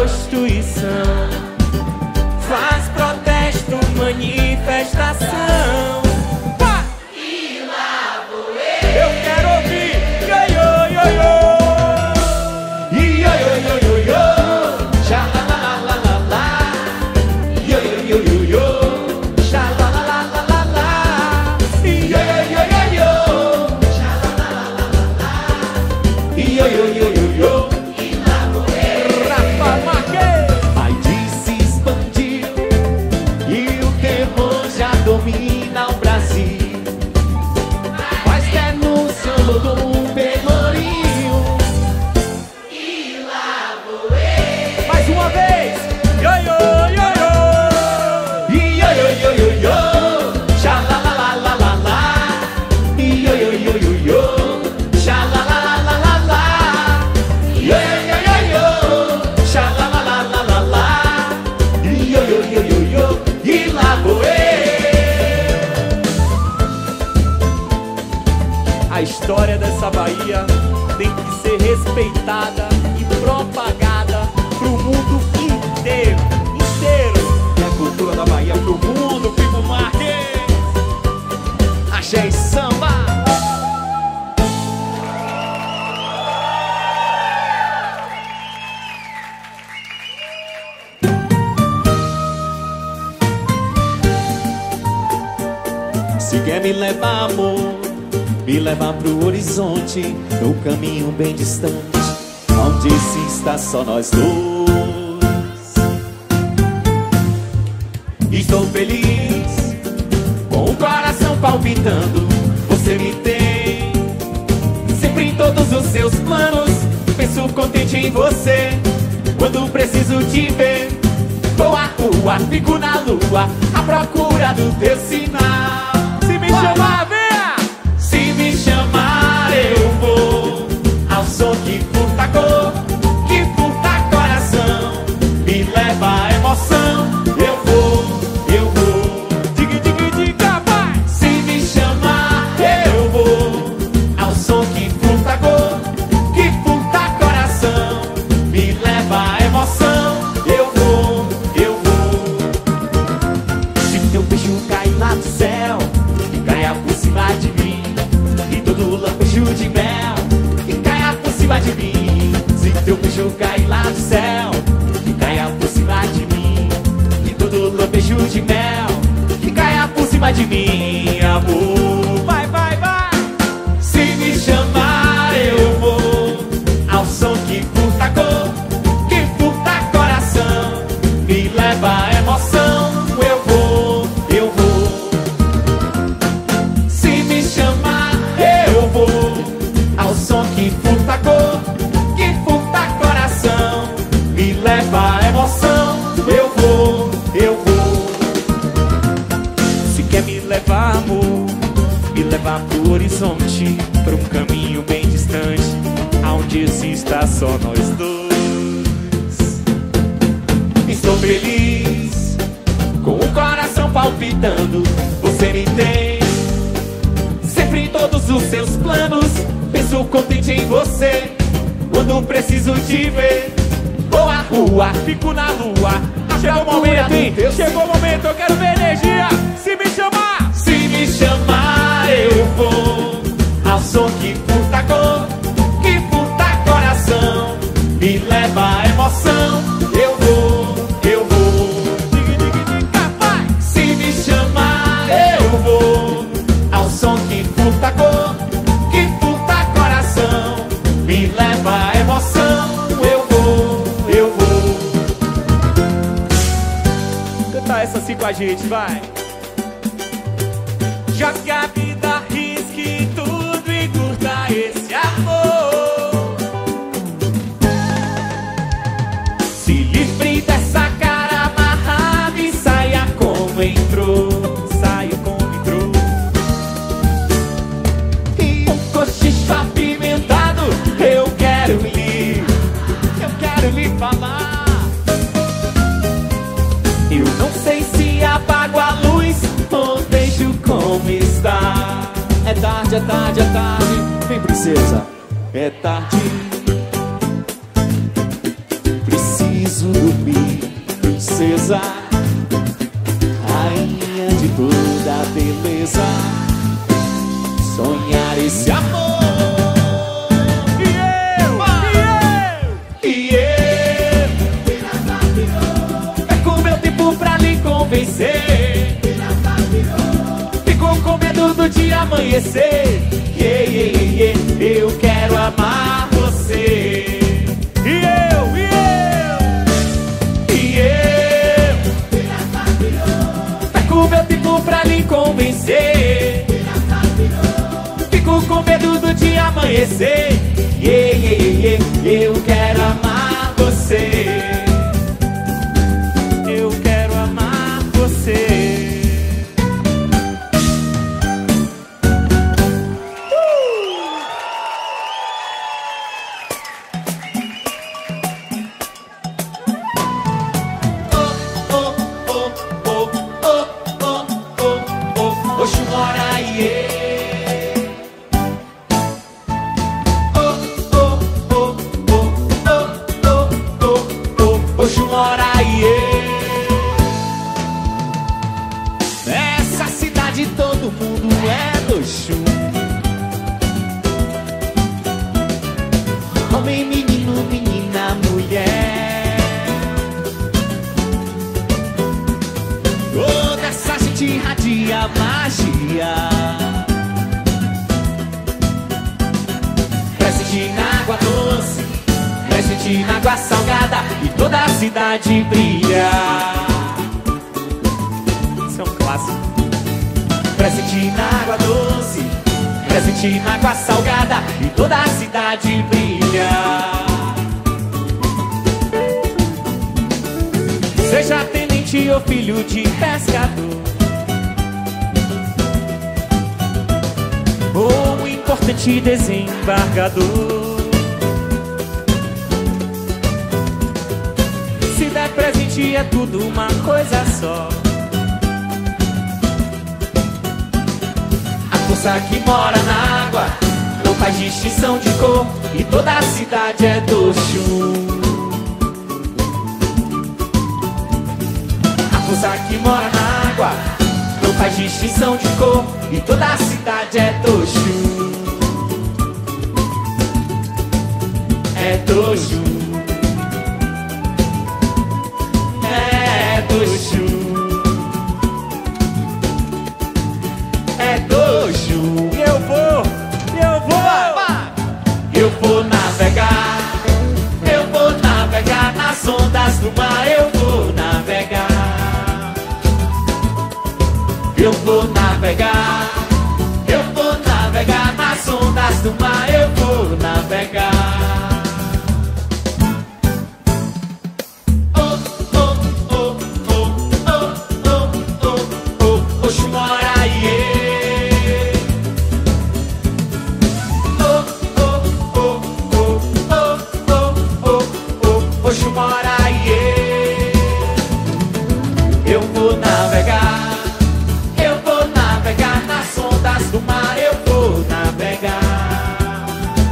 prostituição. Faz protesto, manifestação. Pá! E lá vou eu. Eu quero ouvir. Yo, yo, yo, yo. Yo, yo, yo, yo, yo. Já lá, lá, lá, lá, lá. Yo, yo, yo, yo, yo. Já lá, lá, lá, lá, lá, lá. Yo, yo, yo, yo, yo. Já lá, lá, lá, lá, lá, lá. Yo, yo, yo, yo, yo. E lá vou eu. Rafa Marques. Vai de se expandir e o terror já domina o Brasil. Faz denúncia do pelourinho. E lá vou eu. Mais uma vez. Yo, yo, yo, yo. Yo, yo, yo, yo, yo. Já lá, lá, lá, lá, lá, lá. Yo, yo, yo, yo, yo. Já lá, lá, lá, lá, lá, lá. Yo, yo, yo, yo, yo. Já lá, lá, lá, lá, lá, lá. Yo, yo, yo, yo, yo. E lá vou eu. A história dessa Bahia tem que ser respeitada e propagada pro mundo inteiro, inteiro. E a cultura da Bahia pro mundo, Pipo Marques. Axé e samba. Se quer me levar, amor, me levar pro horizonte, no caminho bem distante, onde se está só nós dois. Estou feliz, com o coração palpitando. Você me tem sempre em todos os seus planos. Penso contente em você quando preciso te ver. Vou à rua, fico na lua, à procura do teu sinal. Se me chamar, venha! Se me chamar, eu vou ao som que furta cor, que furta coração, me leva a emoção. Eu vou, eu vou. Diga, diga, diga, vai! Se me chamar, eu vou ao som que furta cor, que furta coração, me leva a emoção. Eu vou, eu vou. Se teu beijo cair lá do céu e caia por cima de mim, e todo lampejo de mel e caia por cima de mim. Se teu beijo cair lá do céu e caia por cima de mim, e todo lampejo de mel e caia por cima de mim, amor. Vai, vai, vai! Se me chamar, eu vou ao som que furta cor, que furta coração, me leva a emoção. Eu vou, eu vou. Se me chamar, eu vou ao som que furta cor, que furta coração, me leva a emoção. Eu vou, eu vou. Se quer me levar, amor, me levar pro horizonte, pra um caminho bem distante, aonde se está só nós dois. Estou feliz, com o coração palpitando. Você me tem sempre em todos os seus planos. Penso contente em você quando preciso te ver. Vou à rua, fico na lua. Chegou o momento, hein? Chegou o momento, eu quero ver energia. Se me chamar, se me chamar, eu vou ao som que furta cor, que furta coração, me leva a emoção. Eu vou, eu vou. Se me chamar, eu vou ao som que furta cor, que furta coração, me leva a emoção. Eu vou, eu vou. canta essa assim com a gente, vai! Jogue a vida, risque tudo e curta esse amor. Se livre dessa cara amarrada e saia como entrou. Saia como entrou. E um cochicho apimentado eu quero lhe, eu quero lhe falar. Eu não sei se apago a luz ou deixo como está. É tarde, é tarde, é tarde. Vem, princesa. É tarde. Preciso princesa, rainha de toda beleza, sonhar esse amor. E eu, e eu, e eu, perco meu tempo pra lhe convencer. Fico com medo do dia amanhecer. Yeah, yeah, yeah, eu quero amar você. E eu, e eu, e eu, perco meu tempo pra lhe convencer. Fico com medo do dia amanhecer. Yeah, yeah, yeah, eu quero amar você. Eu quero amar você. Nessa cidade todo mundo é do Oxum. Homem, menino, menina, mulher. Toda essa gente irradia magia. Presente na água doce, presente na água salgada, e toda a cidade brilha. Isso é um clássico. Presente na água doce, presente na água salgada, e toda a cidade brilha. Seja tenente ou filho de pescador, ou um importante desembargador, se der presente é tudo uma coisa só. A força que mora na água não faz distinção de cor, e toda a cidade é do Oxum. A força que mora na água não faz distinção de cor, e toda a cidade é do Oxum. É do Oxum. É do Oxum. É do Oxum. E eu vou, eu vou, eu vou navegar. Eu vou navegar nas ondas do mar. Eu vou navegar. Eu vou navegar. Eu vou navegar nas ondas do mar. Eu vou navegar. Eu vou navegar, eu vou navegar nas ondas do mar. Eu vou navegar,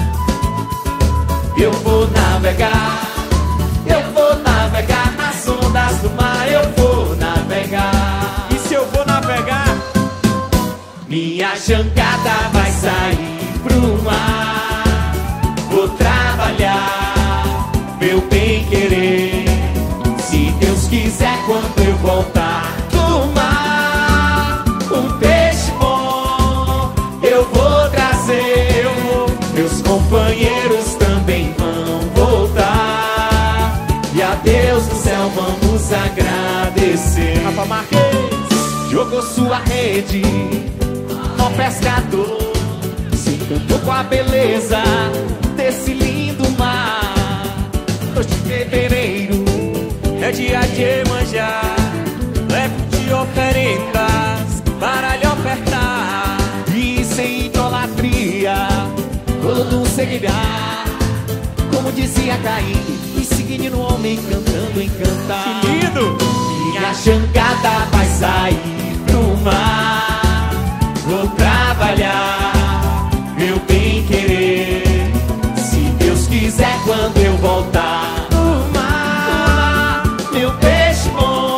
eu vou navegar, eu vou navegar nas ondas do mar. Eu vou navegar. E se eu vou navegar, minha jangada vai sair pro mar. Vou trabalhar, meu bem querer. Se Deus quiser, quando eu voltar do mar, um peixe bom eu vou trazer. Eu vou, meus companheiros também vão voltar, e a Deus do céu vamos agradecer. Rafa Marques jogou sua rede, ó pescador, se encantou com a beleza desse lindo mar. Hoje de fevereiro é dia de Iemanjá, levo de oferendas para lhe ofertar, e sem idolatria todo seguirá, como dizia Caim, insigne no homem cantando em cantar. Que lindo! Minha jangada vai sair pro mar, vou trabalhar, meu bem querer. Se Deus quiser, quando eu voltar do mar, meu peixe bom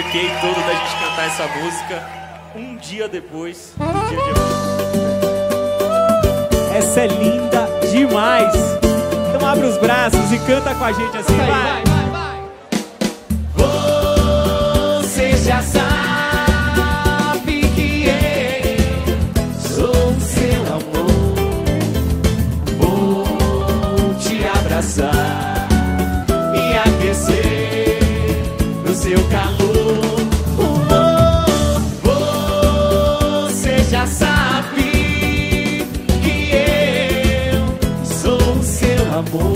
arrepiei todo da gente cantar essa música um dia depois do dia de hoje. Essa é linda demais. Então abre os braços e canta com a gente assim, vai, vai, vai, vai. Você já sabe que eu sou seu amor. Vou te abraçar e aquecer no seu calor. Você já sabe que eu sou seu amor.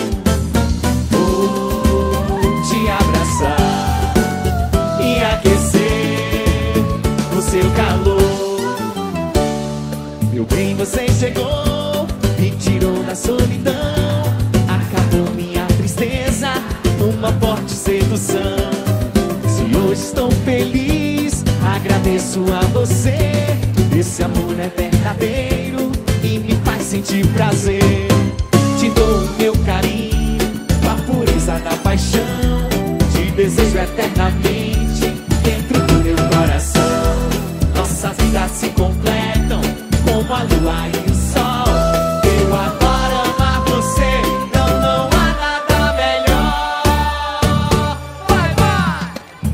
Vou te abraçar e aquecer no seu calor. Meu bem, você chegou, me tirou da solidão, acabou minha tristeza numa forte sedução. Se hoje estou feliz, agradeço a você. Esse amor é verdadeiro e me faz sentir prazer. Te dou o meu carinho, a pureza da paixão. Te desejo eternamente dentro do meu coração. Nossas vidas se completam como a lua e o sol. Eu adoro amar você, não, não há nada melhor. Vai, vai!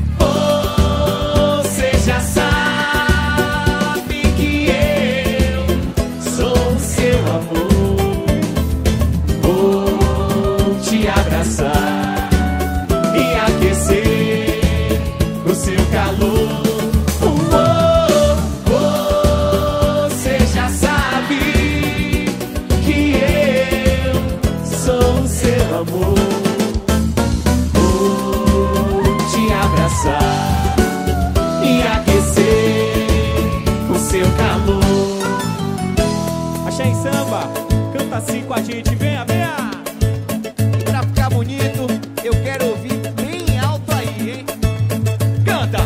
Você já sabe que eu sou seu amor. Vou te abraçar e aquecer o seu calor. Você já sabe que eu sou seu amor. Vou te abraçar e aquecer o seu calor. Axé em samba, canta assim com a gente, venha, venha. Pra ficar bonito, eu quero ouvir bem alto aí, hein? Canta!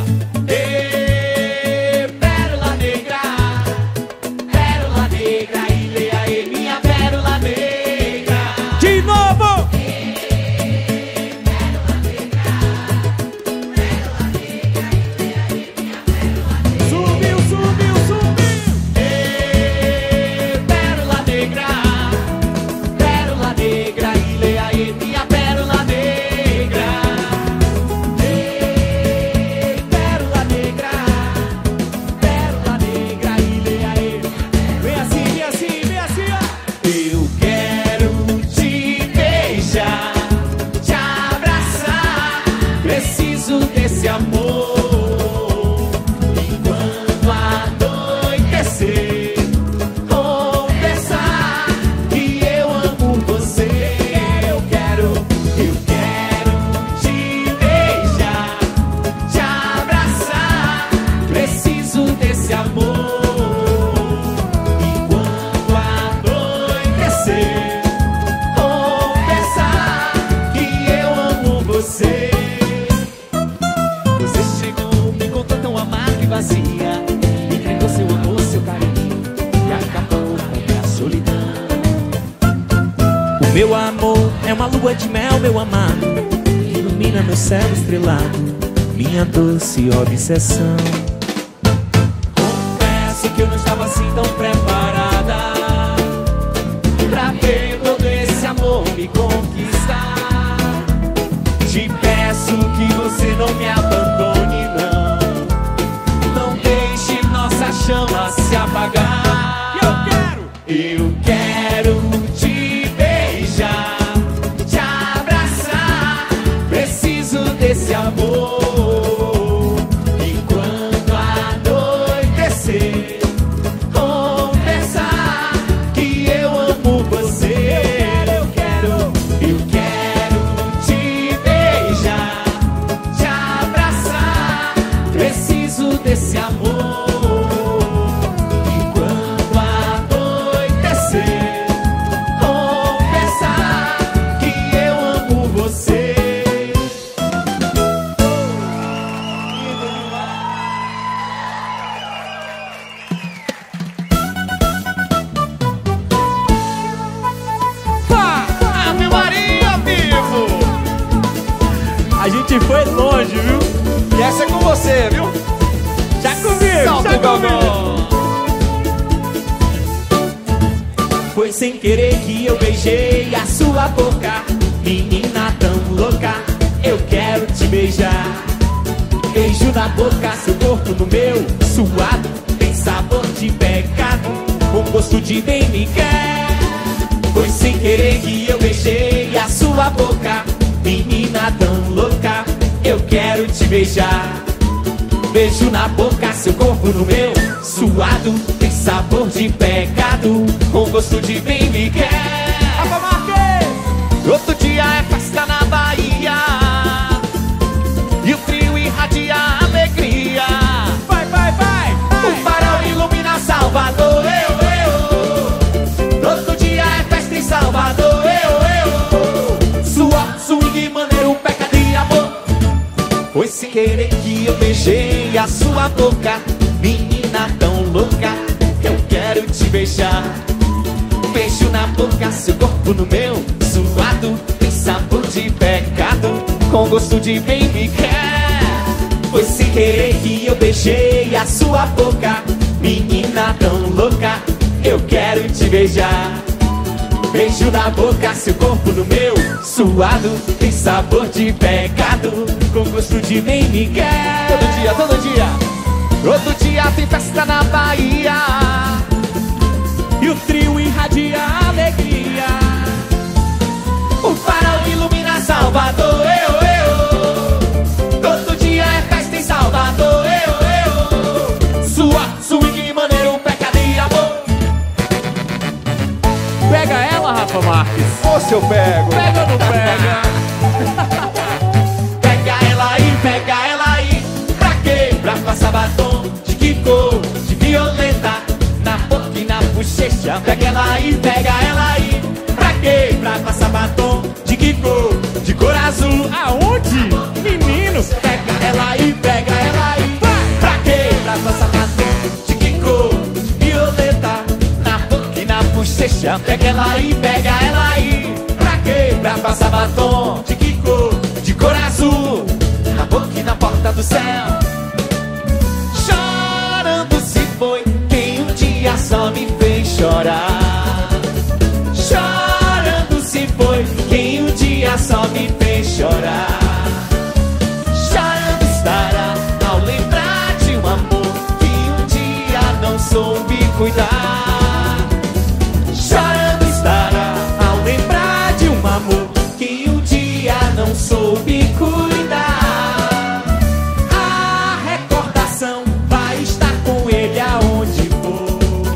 Ê, pérola negra, pérola negra, ilê aê, minha pérola negra. De novo! Subiu, subiu, subiu! Ê, pérola negra, pérola negra, ilê aê, minha pérola negra. Ê, pérola negra, pérola negra, ilê aê. Vem assim, vem assim, vem assim, ó! Eu quero te beijar, te abraçar. Preciso desse amor. Enquanto anoitecer, confessar que eu amo você. Eu quero, eu quero te beijar, te abraçar. Preciso desse amor. Enquanto anoitecer, confessar que eu amo você. Você chegou, me encontrou tão amarga e vazia, me entregou seu amor, seu carinho e acabou com a solidão. O meu amor é uma lua de mel, meu amado, ilumina meu céu estrelado, minha doce obsessão. Confesso que eu não estava assim tão preparada pra ver todo esse amor me conquistar. Te peço que você não me abandone, não. Não deixe nossa chama se apagar. Eu quero! Eu quero te beijar, te abraçar. Preciso desse amor. Enquanto anoitecer, confessar você, viu? Já comigo, Solta já o gogó. comigo. Foi sem querer que eu beijei a sua boca. Menina tão louca, eu quero te beijar. Beijo na boca, seu corpo no meu, suado, tem sabor de pecado, com gosto de bem me quer. Foi sem querer que eu beijei a sua boca. Menina tão louca, eu quero te beijar. Beijo na boca, seu corpo no meu, suado, tem sabor de pecado, com gosto de bem me quer. Outro dia é festa na Bahia e o trio irradia a alegria. Vai, vai, vai, O farol ilumina Salvador, eu, eu. Outro dia é festa em Salvador, eu, eu. Suor, swing, maneiro, pecado e amor. Foi sem querer que eu beijei a sua boca. Menina tão louca, eu quero te beijar. Beijo na boca, seu corpo no meu, suado, tem sabor de pecado, com gosto de bem me quer. Foi sem querer que eu beijei a sua boca. Menina tão louca, eu quero te beijar. Beijo na boca, seu corpo no meu, suado, tem sabor de pecado, com gosto de bem me quer. Todo dia, todo dia. Outro dia tem festa na Bahia e o trio irradia a alegria. O farol ilumina Salvador, eu, eu. Todo dia é festa em Salvador, eu, eu. Suor, swing, maneiro, pecado e amor. Pega ela, Rafa Marques. Ô, se eu pego. Pega ou não pega? Pega ela aí, pega ela aí. Pra quê? Pra passar batom de que cor? De violeta, na boca e na bochecha. Pega ela aí, pega ela aí. Pra quê? Pra passar batom de que cor? De cor azul. Aonde? Meninos. Pega ela aí, pega ela aí. Pra quê? Pra passar batom de que cor? De violeta, na boca e na bochecha. Pega ela aí, pega ela aí. Pra quê? Pra passar batom de que cor? De cor azul, na boca e na porta do céu. Chorando se foi quem um dia só me fez chorar. Chorando se foi quem um dia só me fez chorar. Chorando estará ao lembrar de um amor que um dia não soube cuidar. Chorando estará ao lembrar de um amor que um dia não soube cuidar. A recordação vai estar com ele aonde for.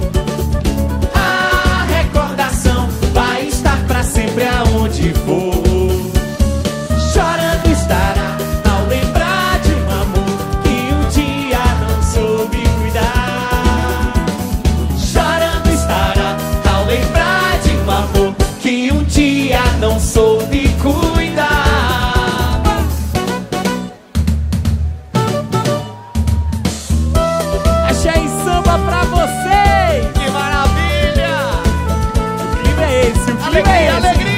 A recordação vai estar pra sempre aonde for. Chorando estará ao lembrar de um amor que um dia não soube cuidar. Chorando estará ao lembrar de um amor que um dia não soube cuidar. Achei em samba pra vocês. Que maravilha! O clima é esse, o clima Alegria, é esse. alegria!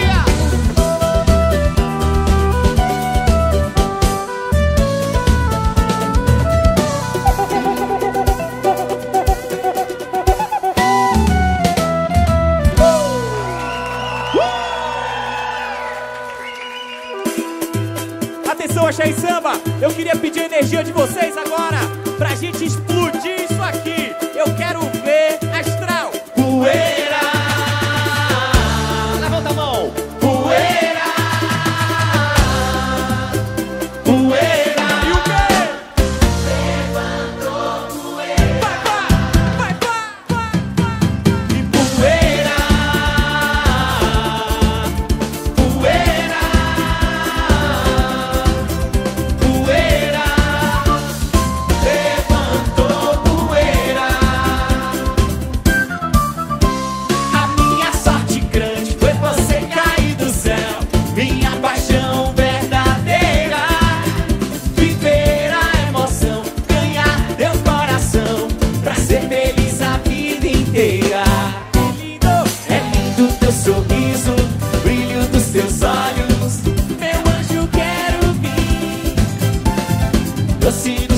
Atenção, Axé em Samba, eu queria pedir a energia de vocês agora pra gente explodir isso aqui. Eu quero ver astral. Poeira, Levanta a mão! poeira, poeira. E o quê? Vai, vai, vai, vai, vai. E poeira, poeira, poeira, levantou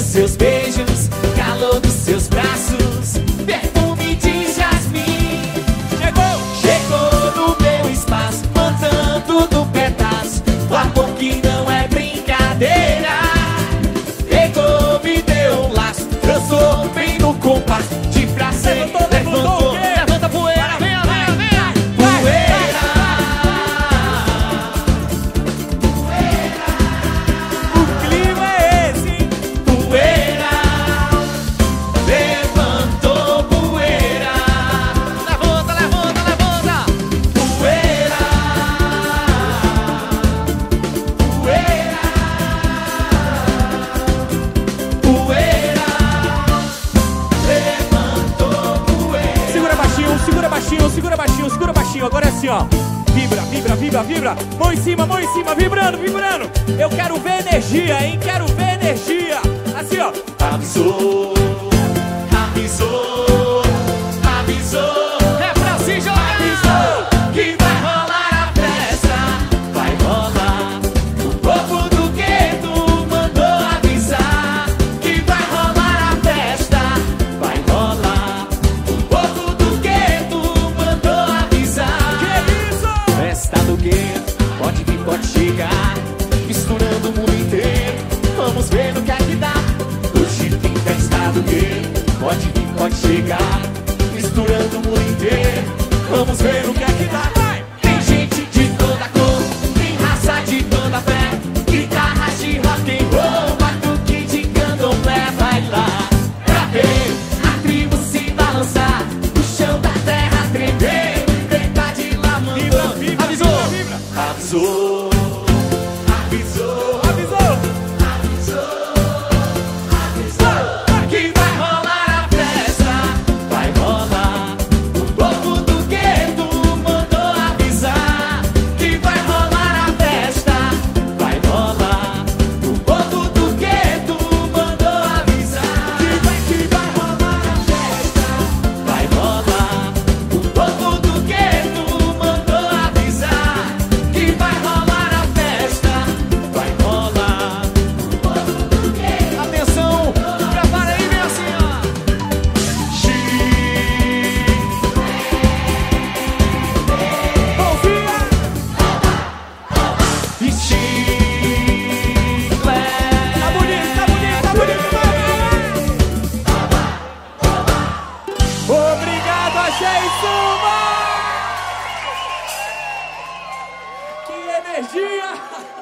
seus beijos, calor dos seus braços, perfume de jasmim. Chegou! Chegou no meu espaço, mandando do pedaço, o amor que não é brincadeira. Pegou, me deu um laço, dançou bem no compasso de prazer. Levantou, levantou o quê? levanta a poeira, vem, vem, vem. O clima é esse, hein? Poeira, levantou poeira. Levanta, levanta, levanta. Poeira, poeira, poeira, levantou poeira. Segura baixinho, segura baixinho, segura baixinho, segura baixinho. Agora é assim, ó. Vibra, vibra, vibra, vibra. Mão em cima, mão em cima, vibrando, vibrando. Eu quero ver energia, hein? Quero ver energia. Assim, ó. Avisou, avisou, avisou. É pra se jogar. Avisou que vai rolar a festa, vai rolar. O povo do gueto mandou avisar que vai rolar a festa, vai rolar. O povo do gueto mandou avisar. Que isso? Festa do gueto, pode vir, pode chegar, misturando o mundo inteiro. Vamos ver no que é que dá. Hoje tem festa do gueto, pode vir, pode chegar, misturando o mundo inteiro. Vamos ver no que é que dá. Vai! Tem gente de toda cor, tem raça de toda fé, guitarras de rock and roll, batuque de candomblé. Vai lá pra ver a tribo se balançar, o chão da terra tremer, verdade lá mandou. Vibra, vibra, Avisou, vibra, vibra. avisou, avisou, Avisou. que vai rolar a festa, vai rolar. O povo do gueto mandou avisar que vai rolar a festa, vai rolar. O povo do gueto mandou avisar que vai, que vai rolar a festa, vai rolar. O povo do gueto mandou avisar que vai rolar a festa, vai rolar. O povo do gueto. Atenção, prepara aí, vem assim, ó. Mãozinha. E chiclete. Tá bonito, tá bonito, tá bonito. Obrigado, achei suma. Que energia.